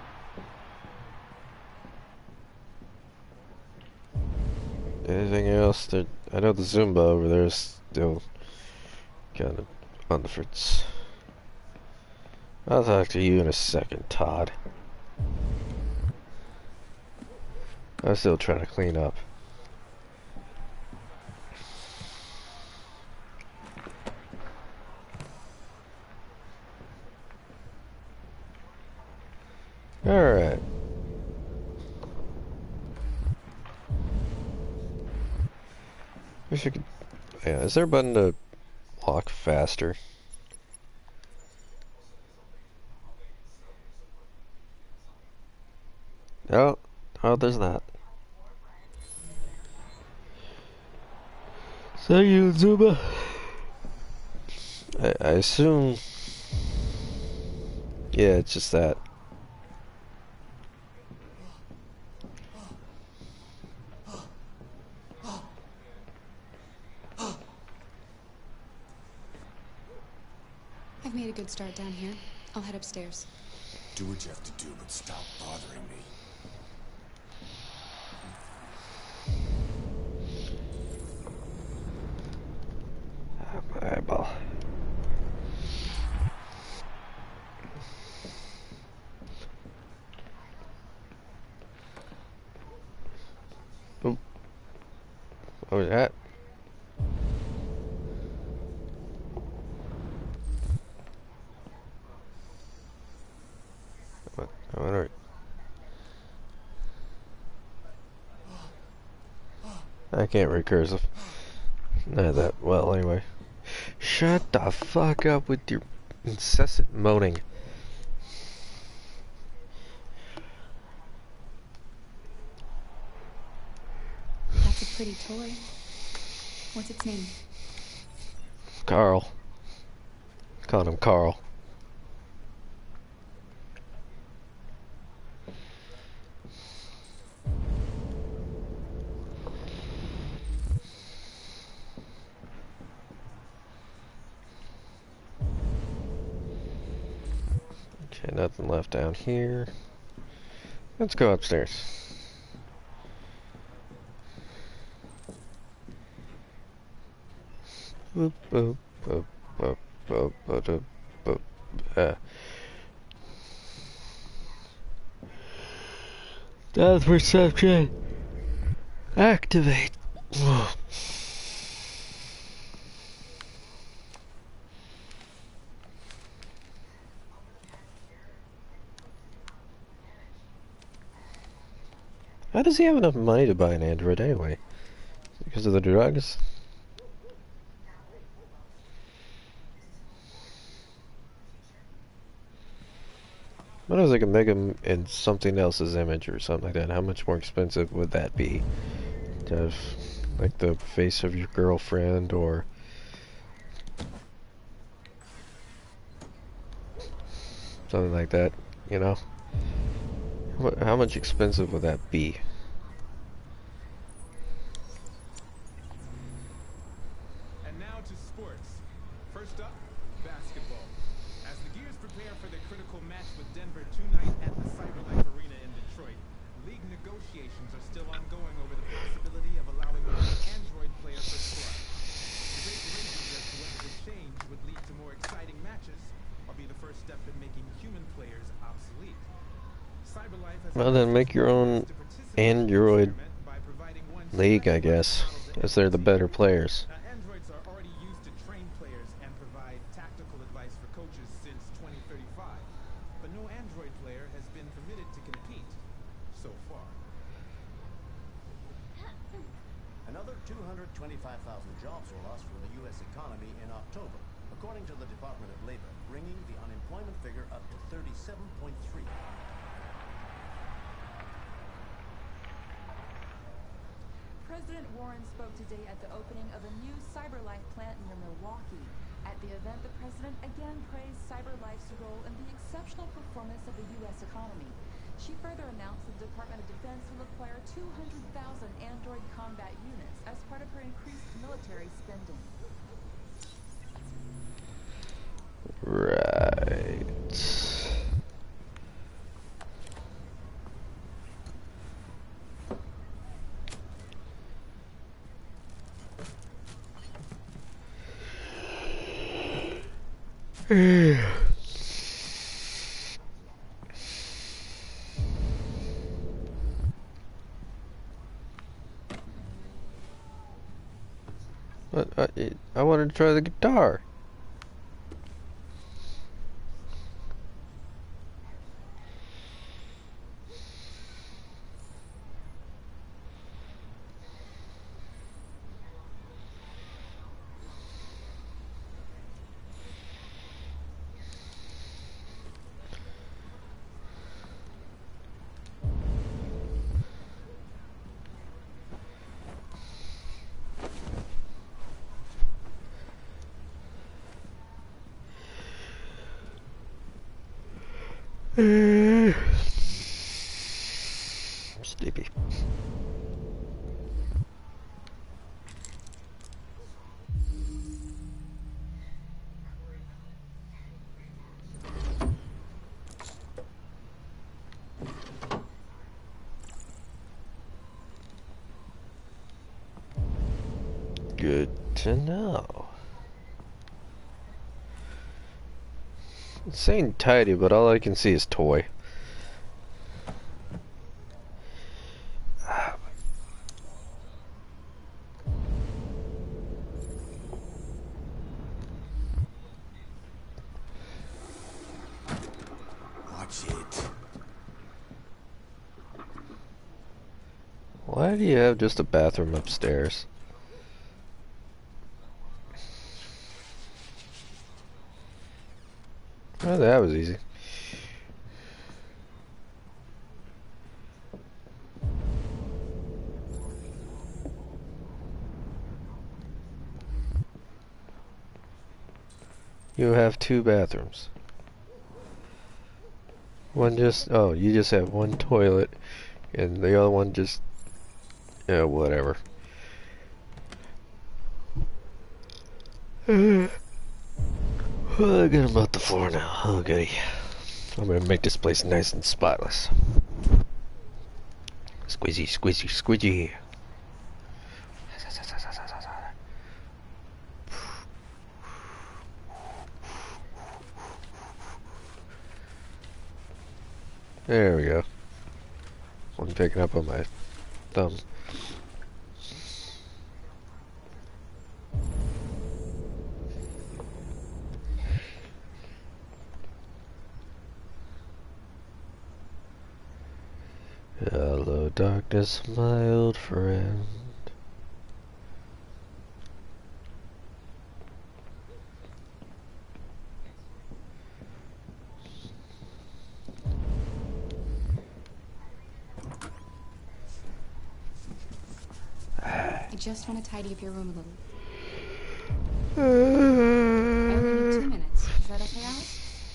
Anything else? I know the Zumba over there is still kind of on the fritz. I'll talk to you in a second, Todd. I'm still trying to clean up. Alright. Wish I could. Yeah, is there a button to walk faster? No, oh, there's not. Thank you, Zumba. I assume. Yeah, it's just that. I've made a good start down here. I'll head upstairs. Do what you have to do, but stop bothering me. My eyeball. Boom. What was that? What? I wonder. I can't read cursive. Not that well, anyway. Shut the fuck up with your incessant moaning. That's a pretty toy. What's its name? Carl. Call him Carl. Okay, nothing left down here. Let's go upstairs. Boop, boop, boop, boop, boop, boop, boop, boop. Depth perception. Activate. How does he have enough money to buy an android anyway? Because of the drugs? What if I could make him in something else's image or something like that? How much more expensive would that be? To have, like, the face of your girlfriend or... something like that, you know? How much expensive would that be? And now to sports. First up, basketball. As the Gears prepare for their critical match with Denver tonight at the CyberLife Arena in Detroit, league negotiations are still ongoing over the possibility of allowing an Android player per squad. Debate rages as to whether this change would lead to more exciting matches or be the first step in making human players obsolete. CyberLife has Well, then make your own Android league, I guess, as they're the better players. Androids are already used to train players and provide tactical advice for coaches since 2035. But no Android player has been permitted to compete so far. Another 225,000 jobs were lost from the U.S. economy in October, according to the Department of Labor, bringing the unemployment figure up to 37.3. President Warren spoke today at the opening of a new CyberLife plant near Milwaukee. At the event, the president again praised CyberLife's role in the exceptional performance of the U.S. economy. She further announced that the Department of Defense will acquire 200,000 Android combat units as part of her increased military spending. Right. But I wanted to try the guitar. Sleepy. Good to know. It's saying tidy, but all I can see is toy. Watch it. Why do you have just a bathroom upstairs? Oh, that was easy. You have two bathrooms. One just, oh, you just have one toilet, and the other one just, yeah, whatever. Well, I got about the floor now. Okay. I'm gonna make this place nice and spotless. Squeezy, squeezy, squeezy. There we go. One picking up on my thumb. Hello, darkness, my old friend. I just want to tidy up your room a little. I only need 2 minutes. Is that okay, Alice?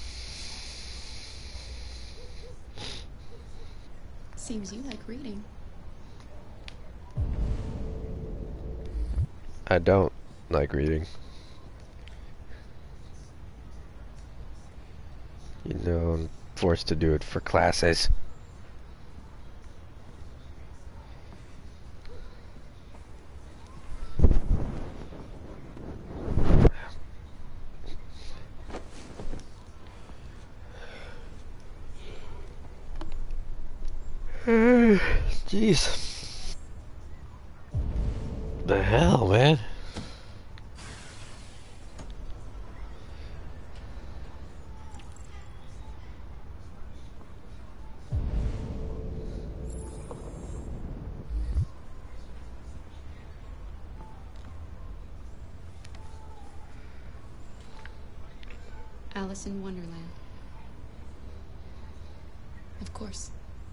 Seems you like reading. I don't like reading. You know, I'm forced to do it for classes. Jeez. The hell, man? Alice in Wonderland. Of course.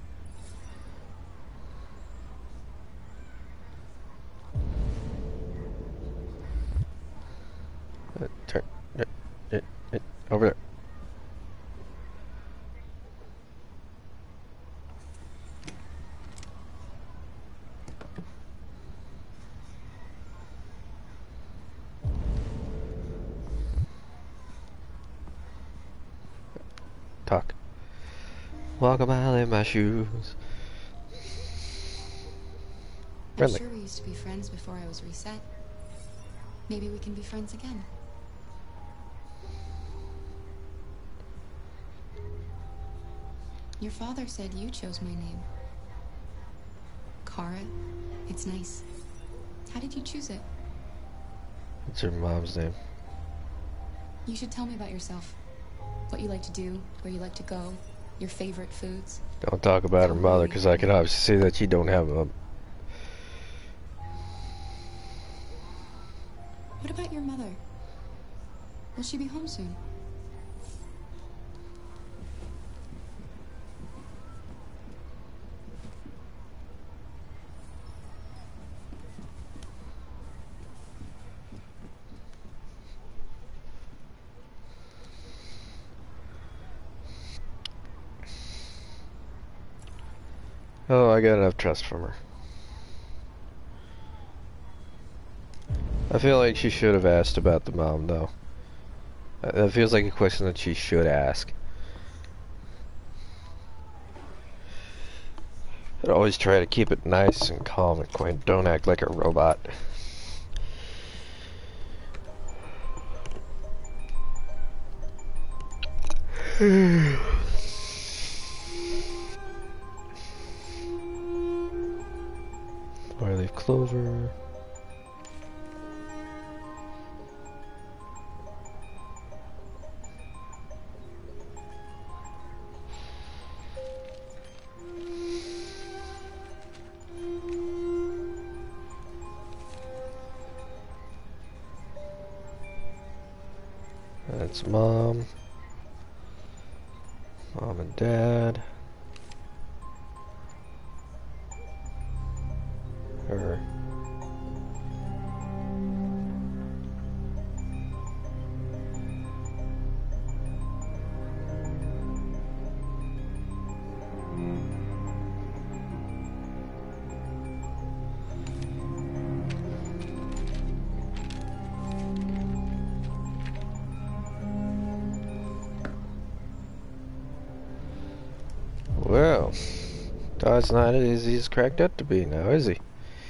Turn it over there. Talk. Walk a mile in my shoes. I'm Friendly. sure we used to be friends before I was reset. Maybe we can be friends again. Your father said you chose my name. Kara. It's nice. How did you choose it? It's your mom's name. You should tell me about yourself. What you like to do, where you like to go, your favorite foods. Don't talk about her mother, because I can obviously see that you don't have a... What about your mother? Will she be home soon? Oh, I got enough trust from her. I feel like she should have asked about the mom, though. That feels like a question that she should ask. I'd always try to keep it nice and calm and quaint. Don't act like a robot. Four-leaf clover. That's mom. Mom and dad. Her. Well, Todd's not as easy as cracked up to be now, is he?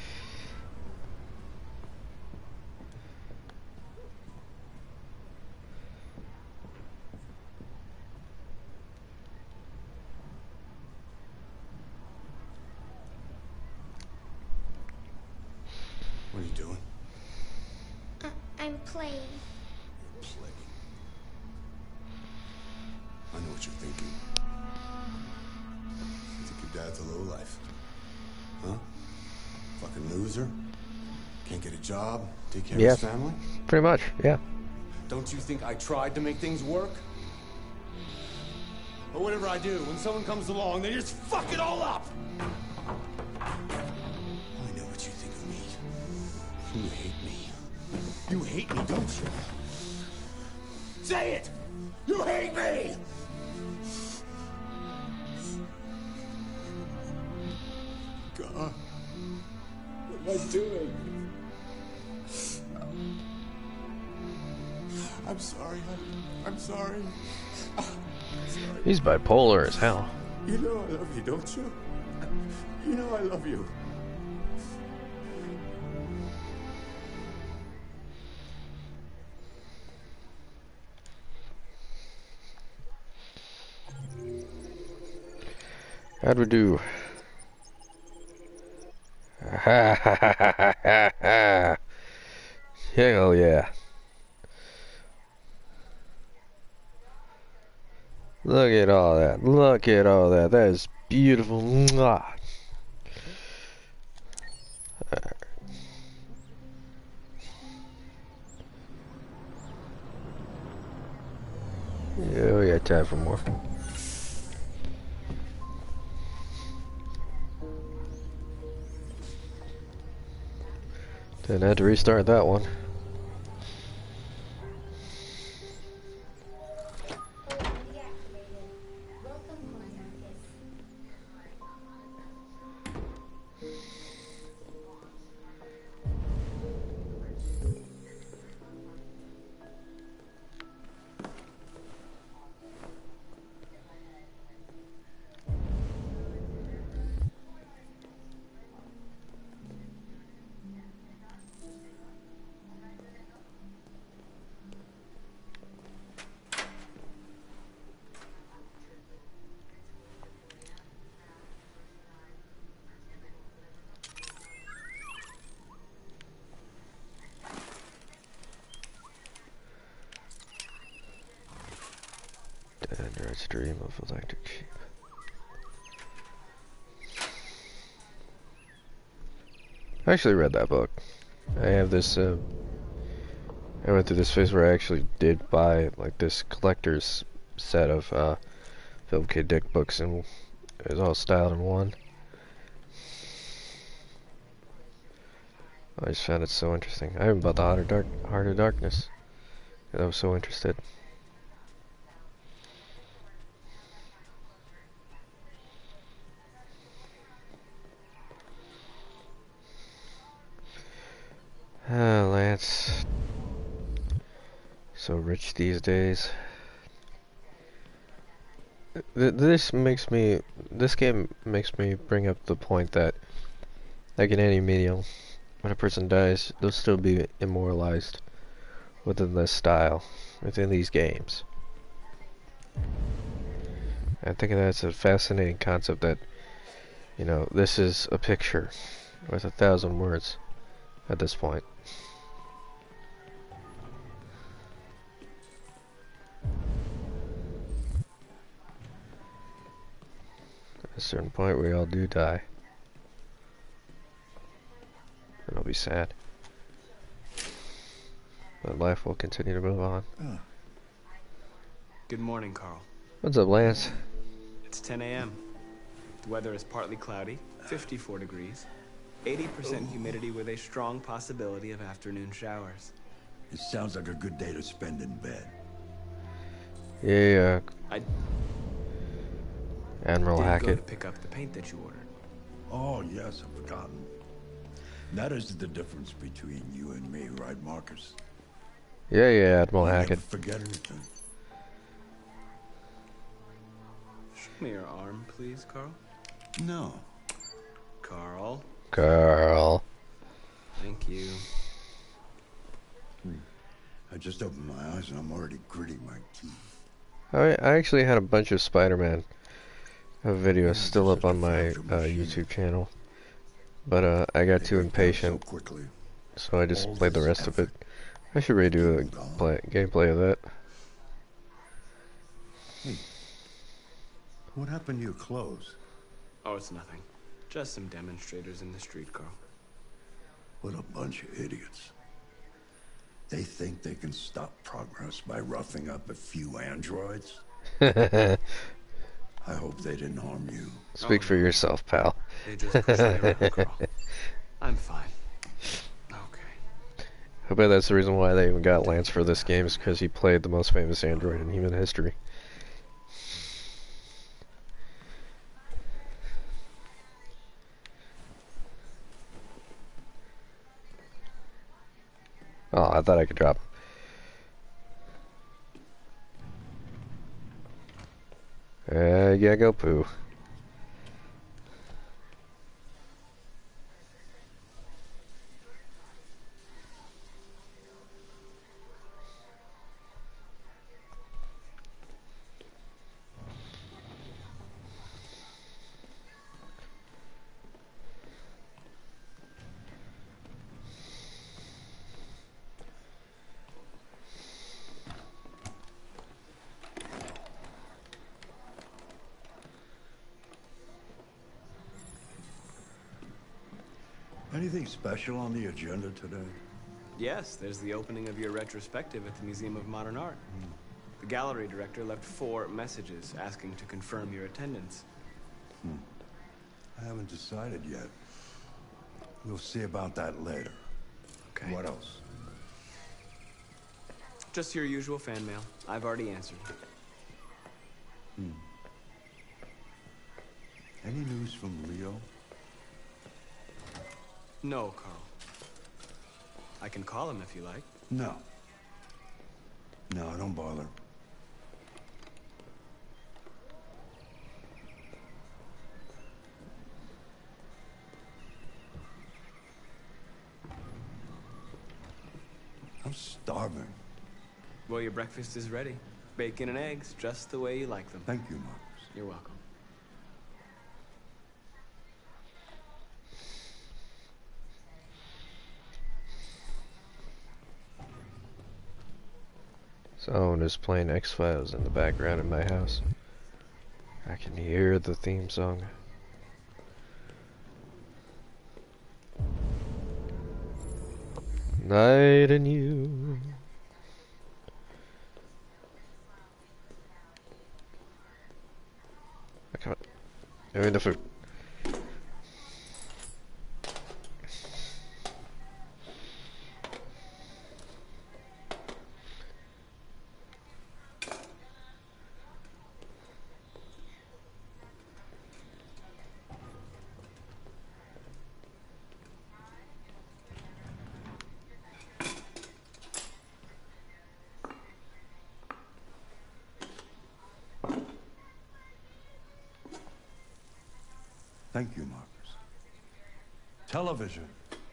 What are you doing? I'm playing. Playing. I know what you're thinking. You think your dad's a lowlife? Huh? Fucking loser? Can't get a job, take care of his family? Pretty much, yeah. Don't you think I tried to make things work? But whatever I do, when someone comes along, they just fuck it all up! I know what you think of me. You hate me. You hate me, don't you? Say it! You hate me! God. What am I doing? I'm sorry, honey. I'm sorry. He's bipolar as hell. You know I love you, don't you? You know I love you. How'd we do? Ha ha ha ha ha ha. Hell yeah. Look at all that. Look at all that. That is beautiful. Mwah. Yeah, we got time for more. Didn't have to restart that one. Android's dream of electric sheep. I actually read that book. I have this, I went through this phase where I actually did buy, like, this collector's set of, Philip K. Dick books, and it was all styled in one. I just found it so interesting. I even bought the Heart of Darkness, because I was so interested. Ah, Lance. So rich these days. This game makes me bring up the point that, like in any medium, when a person dies, they'll still be immortalized within this style, within these games. I think that's a fascinating concept that, you know, this is a picture with 1,000 words at this point. At a certain point we all do die. It'll be sad. But life will continue to move on. Good morning, Carl. What's up, Lance? It's 10 a.m. The weather is partly cloudy, 54 degrees, 80% humidity with a strong possibility of afternoon showers. It sounds like a good day to spend in bed. Yeah. Admiral Did Hackett. Go to pick up the paint that you ordered. Oh, yes, I've forgotten. That is the difference between you and me, right, Marcus? Yeah, Admiral Hackett. Never forget anything. Show me your arm, please, Carl. No. Carl. Carl. Thank you. I just opened my eyes and I'm already gritting my teeth. I actually had a bunch of Spider-Man videos still up on my YouTube channel, but I got too impatient, so I just played the rest of it. I should redo a gameplay of that. Hey, what happened to your clothes? Oh, it's nothing. Just some demonstrators in the street, Carl. What a bunch of idiots. They think they can stop progress by roughing up a few androids? I hope they didn't harm you. Speak for yourself, pal. They just push me around, Carl. I'm fine. Okay. I bet that's the reason why they even got Lance for this game, is because he played the most famous android in human history. Oh, I thought I could drop. Yeah, go poo. Anything special on the agenda today? Yes, there's the opening of your retrospective at the Museum of Modern Art. The gallery director left 4 messages asking to confirm your attendance. I haven't decided yet. We'll see about that later. Okay. What else? Just your usual fan mail. I've already answered. Any news from Leo? No, Carl. I can call him if you like. No. No, don't bother. I'm starving. Well, your breakfast is ready. Bacon and eggs, just the way you like them. Thank you, Marcus. You're welcome. Someone is playing X-Files in the background in my house. I can hear the theme song. Night and you. Come on. Give me the food. Thank you, Marcus. Television.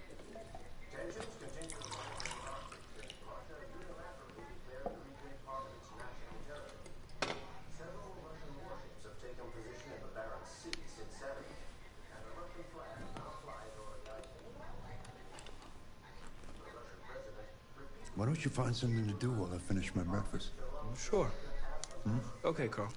Why don't you find something to do while I finish my breakfast? Sure. Okay, Carl.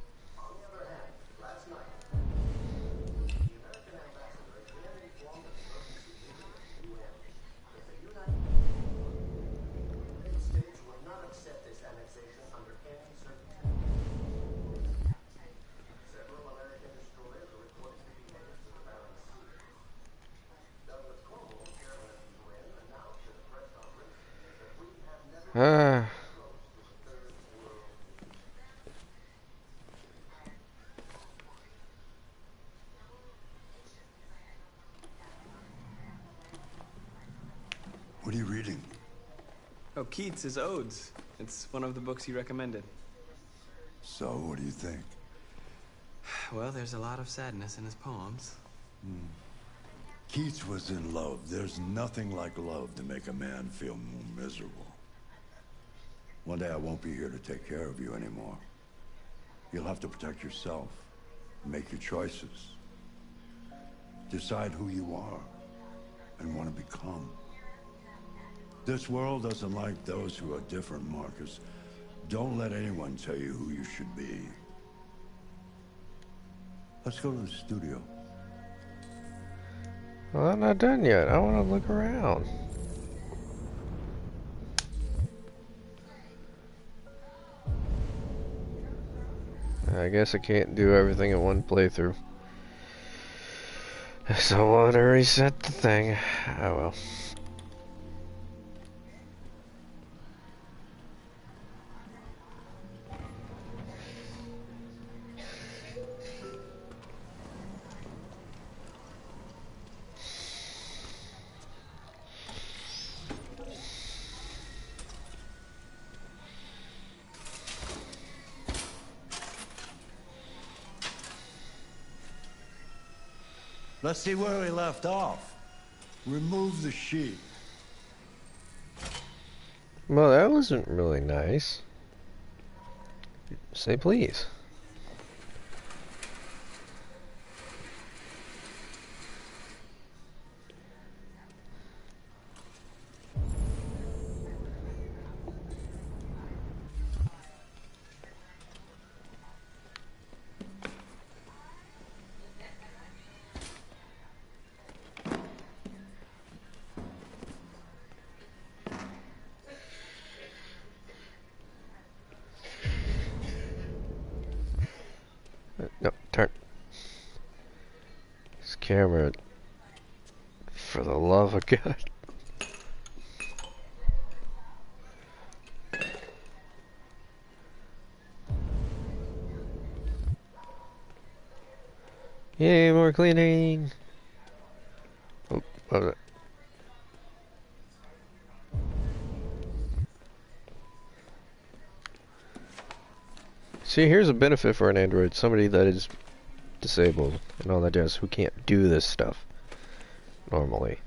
What are you reading? Oh, Keats' Odes. It's one of the books you recommended. So, what do you think? Well, there's a lot of sadness in his poems. Keats was in love. There's nothing like love to make a man feel more miserable. One day I won't be here to take care of you anymore. You'll have to protect yourself, make your choices, decide who you are and want to become. This world doesn't like those who are different, Marcus. Don't let anyone tell you who you should be. Let's go to the studio. Well, I'm not done yet. I want to look around. I guess I can't do everything in one playthrough. So I want to reset the thing. Oh well. Let's see where we left off. Remove the sheet. Well, that wasn't really nice. Say please. No, turn. This camera, for the love of God. Yay, more cleaning! Oh, what was it? See, here's a benefit for an android. Somebody that is disabled and all that jazz who can't do this stuff normally.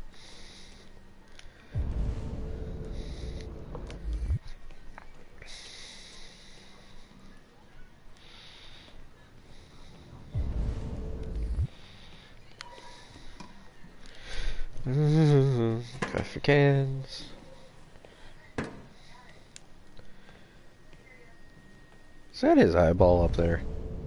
Coffee cans. Is that his eyeball up there?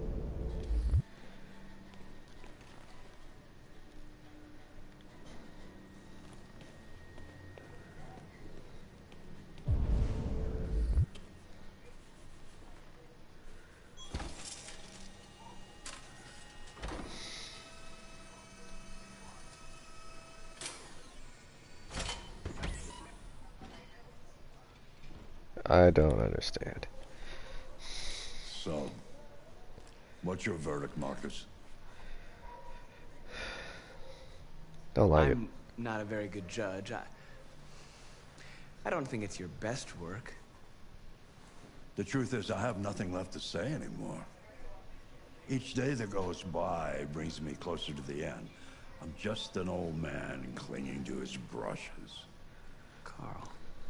I don't understand. So, what's your verdict, Marcus? Don't like it. I'm not a very good judge. I don't think it's your best work. The truth is, I have nothing left to say anymore. Each day that goes by brings me closer to the end. I'm just an old man clinging to his brushes. Carl.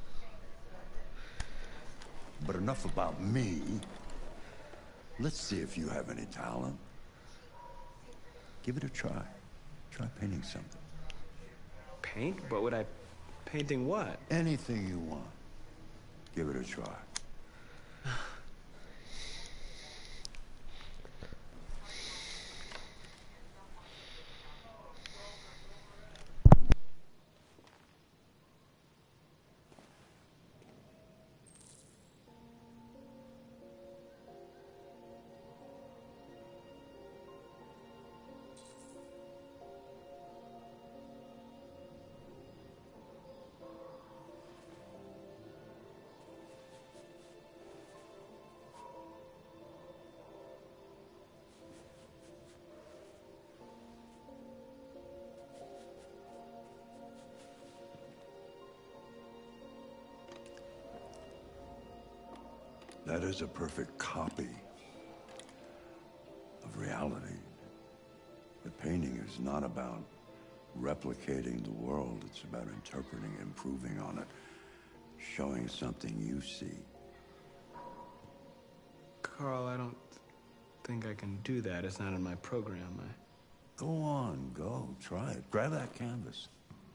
But enough about me. Let's see if you have any talent. Give it a try. Try painting something. Paint? What would I... Painting what? Anything you want. Give it a try. That is a perfect copy of reality. But painting is not about replicating the world. It's about interpreting, improving on it, showing something you see. Carl, I don't think I can do that. It's not in my program. Go on, go. Try it. Grab that canvas.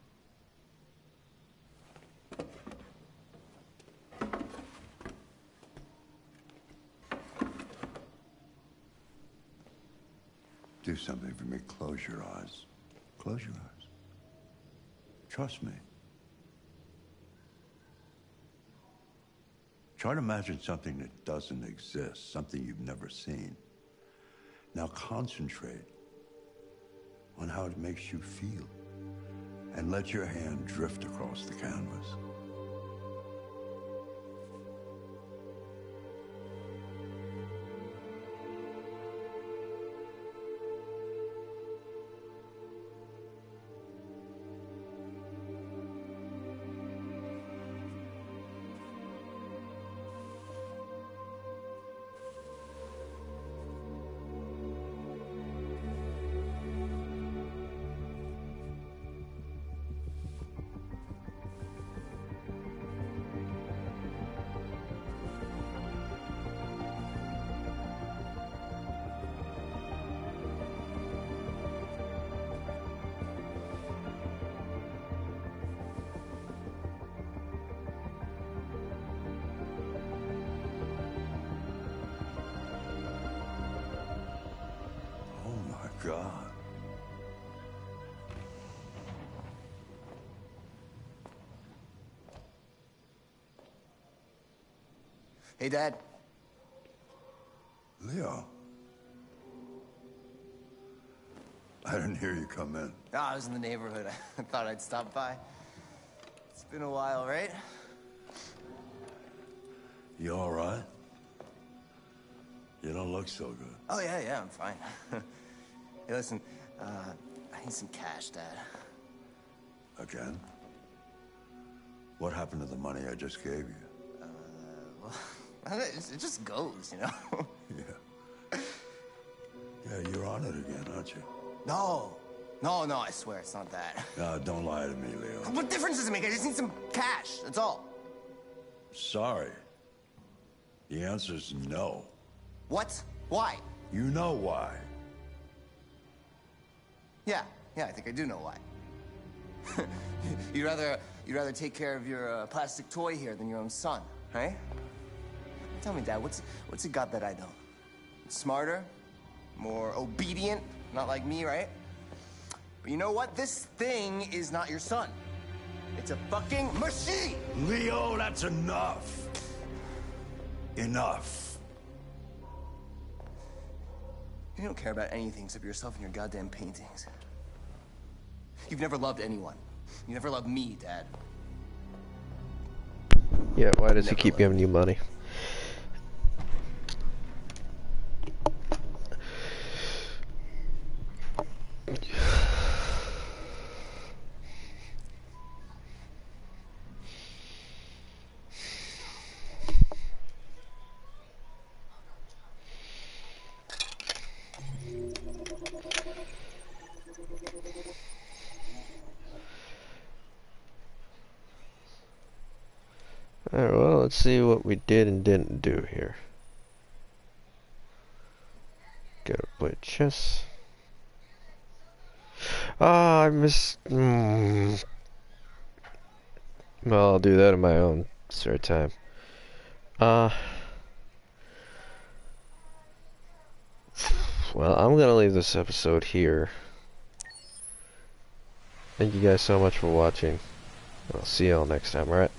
Do something for me. Close your eyes. Close your eyes. Trust me. Try to imagine something that doesn't exist, something you've never seen. Now concentrate on how it makes you feel, and let your hand drift across the canvas. God. Hey, Dad. Leo. I didn't hear you come in. Oh, I was in the neighborhood. I thought I'd stop by. It's been a while, right? You all right? You don't look so good. Oh, yeah, I'm fine. Hey, listen, I need some cash, Dad. Again? What happened to the money I just gave you? Well, it just goes, you know? Yeah, you're on it again, aren't you? No, I swear it's not that. No, don't lie to me, Leo. What difference does it make? I just need some cash, that's all. Sorry. The answer's no. What? Why? You know why. Yeah, I think I do know why. You'd rather take care of your plastic toy here than your own son, right? Tell me, Dad, what's it got that I don't? Smarter? More obedient? Not like me, right? But you know what? This thing is not your son. It's a fucking machine! Leo, that's enough. Enough. You don't care about anything except yourself and your goddamn paintings. You've never loved anyone. You never loved me, Dad. Yeah, why does he keep giving you money? Alright, well, let's see what we did and didn't do here. Go to play chess. Ah, I missed. Well, I'll do that in my own spare time. Well, I'm gonna leave this episode here. Thank you guys so much for watching. I'll see y'all next time, alright?